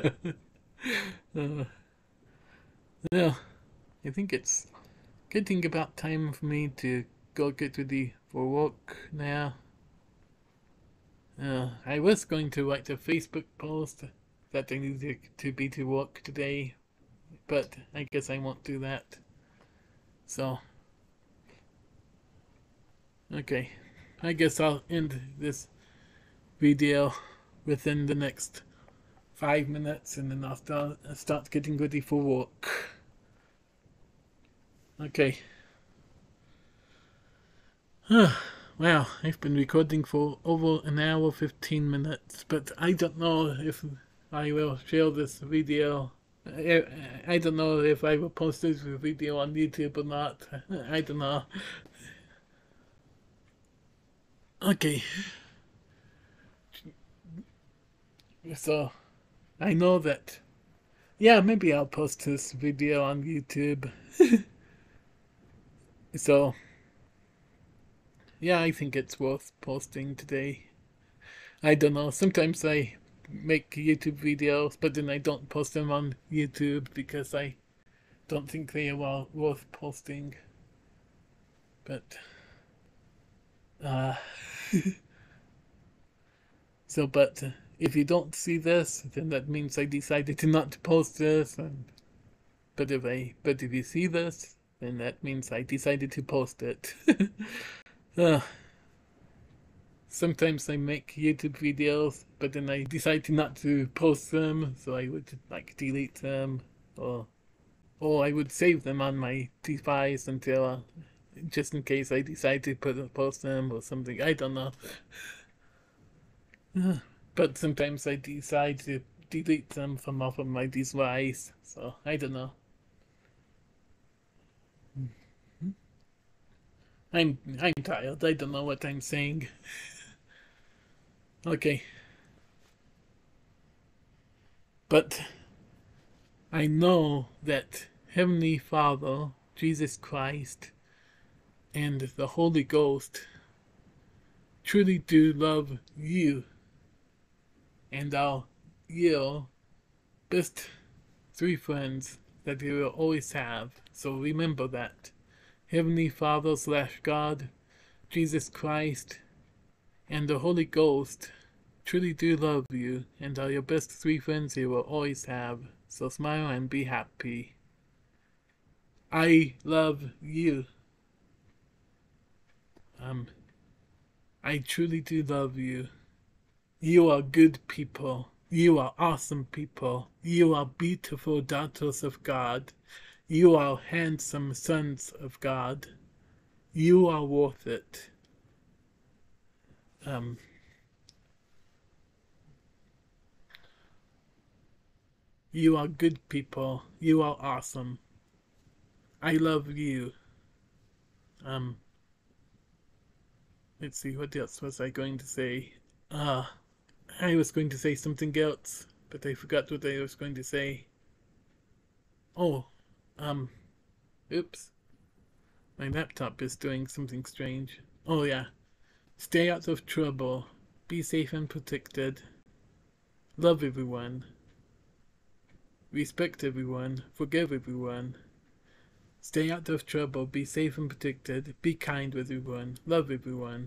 Speaker 1: uh, yeah, I think it's getting about time for me to go get ready for work now. I was going to write a Facebook post that I needed to be to work today, but I guess I won't do that. So, okay. I guess I'll end this video within the next 5 minutes, and then I'll start getting ready for work. Okay. Wow, I've been recording for over an hour 15 minutes, but I don't know if I will share this video. I don't know if I will post this video on YouTube or not. I don't know. Okay. So, I know that, yeah, maybe I'll post this video on YouTube. So, yeah, I think it's worth posting today. I don't know, sometimes I make YouTube videos, but then I don't post them on YouTube because I don't think they are worth posting. But, but if you don't see this, then that means I decided to not to post this. But if you see this, then that means I decided to post it. Sometimes I make YouTube videos, but then I decide not to post them, so I would like delete them, or I would save them on my device until just in case I decide to post them or something. I don't know. But sometimes I decide to delete them from off of my device, so I don't know. I'm tired. I don't know what I'm saying. Okay. But I know that Heavenly Father, Jesus Christ, and the Holy Ghost truly do love you and are your best three friends that you will always have. So remember that. Heavenly Father / God, Jesus Christ, and the Holy Ghost truly do love you and are your best three friends you will always have. So smile and be happy. I love you. I truly do love you. You are good people. You are awesome people. You are beautiful daughters of God. You are handsome sons of God. You are worth it. You are good people. You are awesome. I love you. Let's see, what else was I going to say? I was going to say something else, but I forgot what I was going to say. Oh, oops. My laptop is doing something strange. Oh yeah. Stay out of trouble. Be safe and protected. Love everyone. Respect everyone. Forgive everyone. Stay out of trouble. Be safe and protected. Be kind with everyone. Love everyone.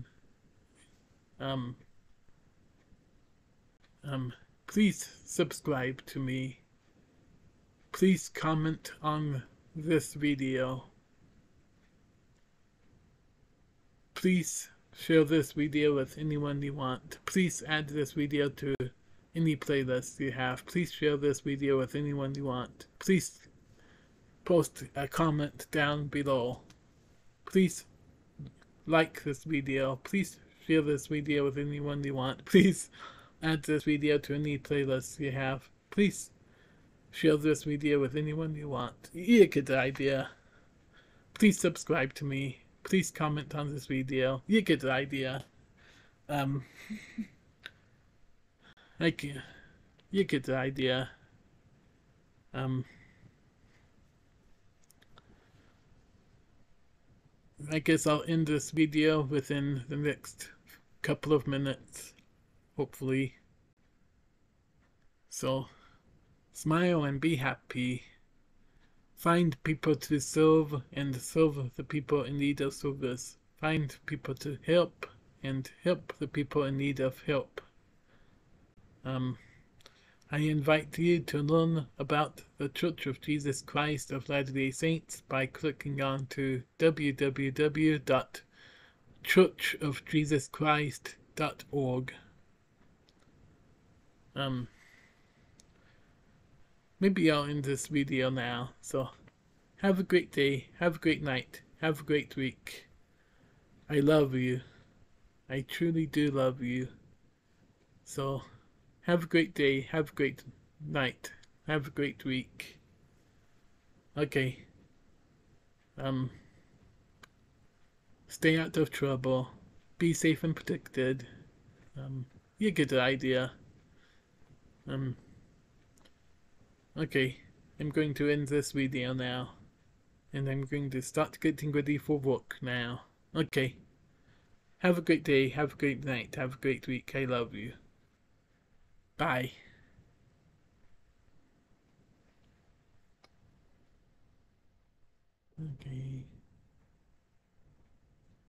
Speaker 1: Please subscribe to me. Please comment on this video. Please share this video with anyone you want. Please add this video to any playlist you have. Please share this video with anyone you want. Please post a comment down below. Please like this video. Please share this video with anyone you want. Please add this video to any playlist you have. Please share this video with anyone you want. You get the idea. Please subscribe to me. Please comment on this video. You get the idea. You get the idea. I guess I'll end this video within the next couple of minutes, hopefully. So, smile and be happy. Find people to serve and serve the people in need of service. Find people to help and help the people in need of help. I invite you to learn about the Church of Jesus Christ of Latter-day Saints by clicking on to www.churchofjesuschrist.org. Um, maybe I'll end this video now. So, have a great day, have a great night, have a great week. I love you. I truly do love you. So, have a great day, have a great night, have a great week. Okay. Stay out of trouble. Be safe and protected. You get the idea. Okay. I'm going to end this video now. And I'm going to start getting ready for work now. Okay. Have a great day, have a great night, have a great week. I love you. Bye. Okay.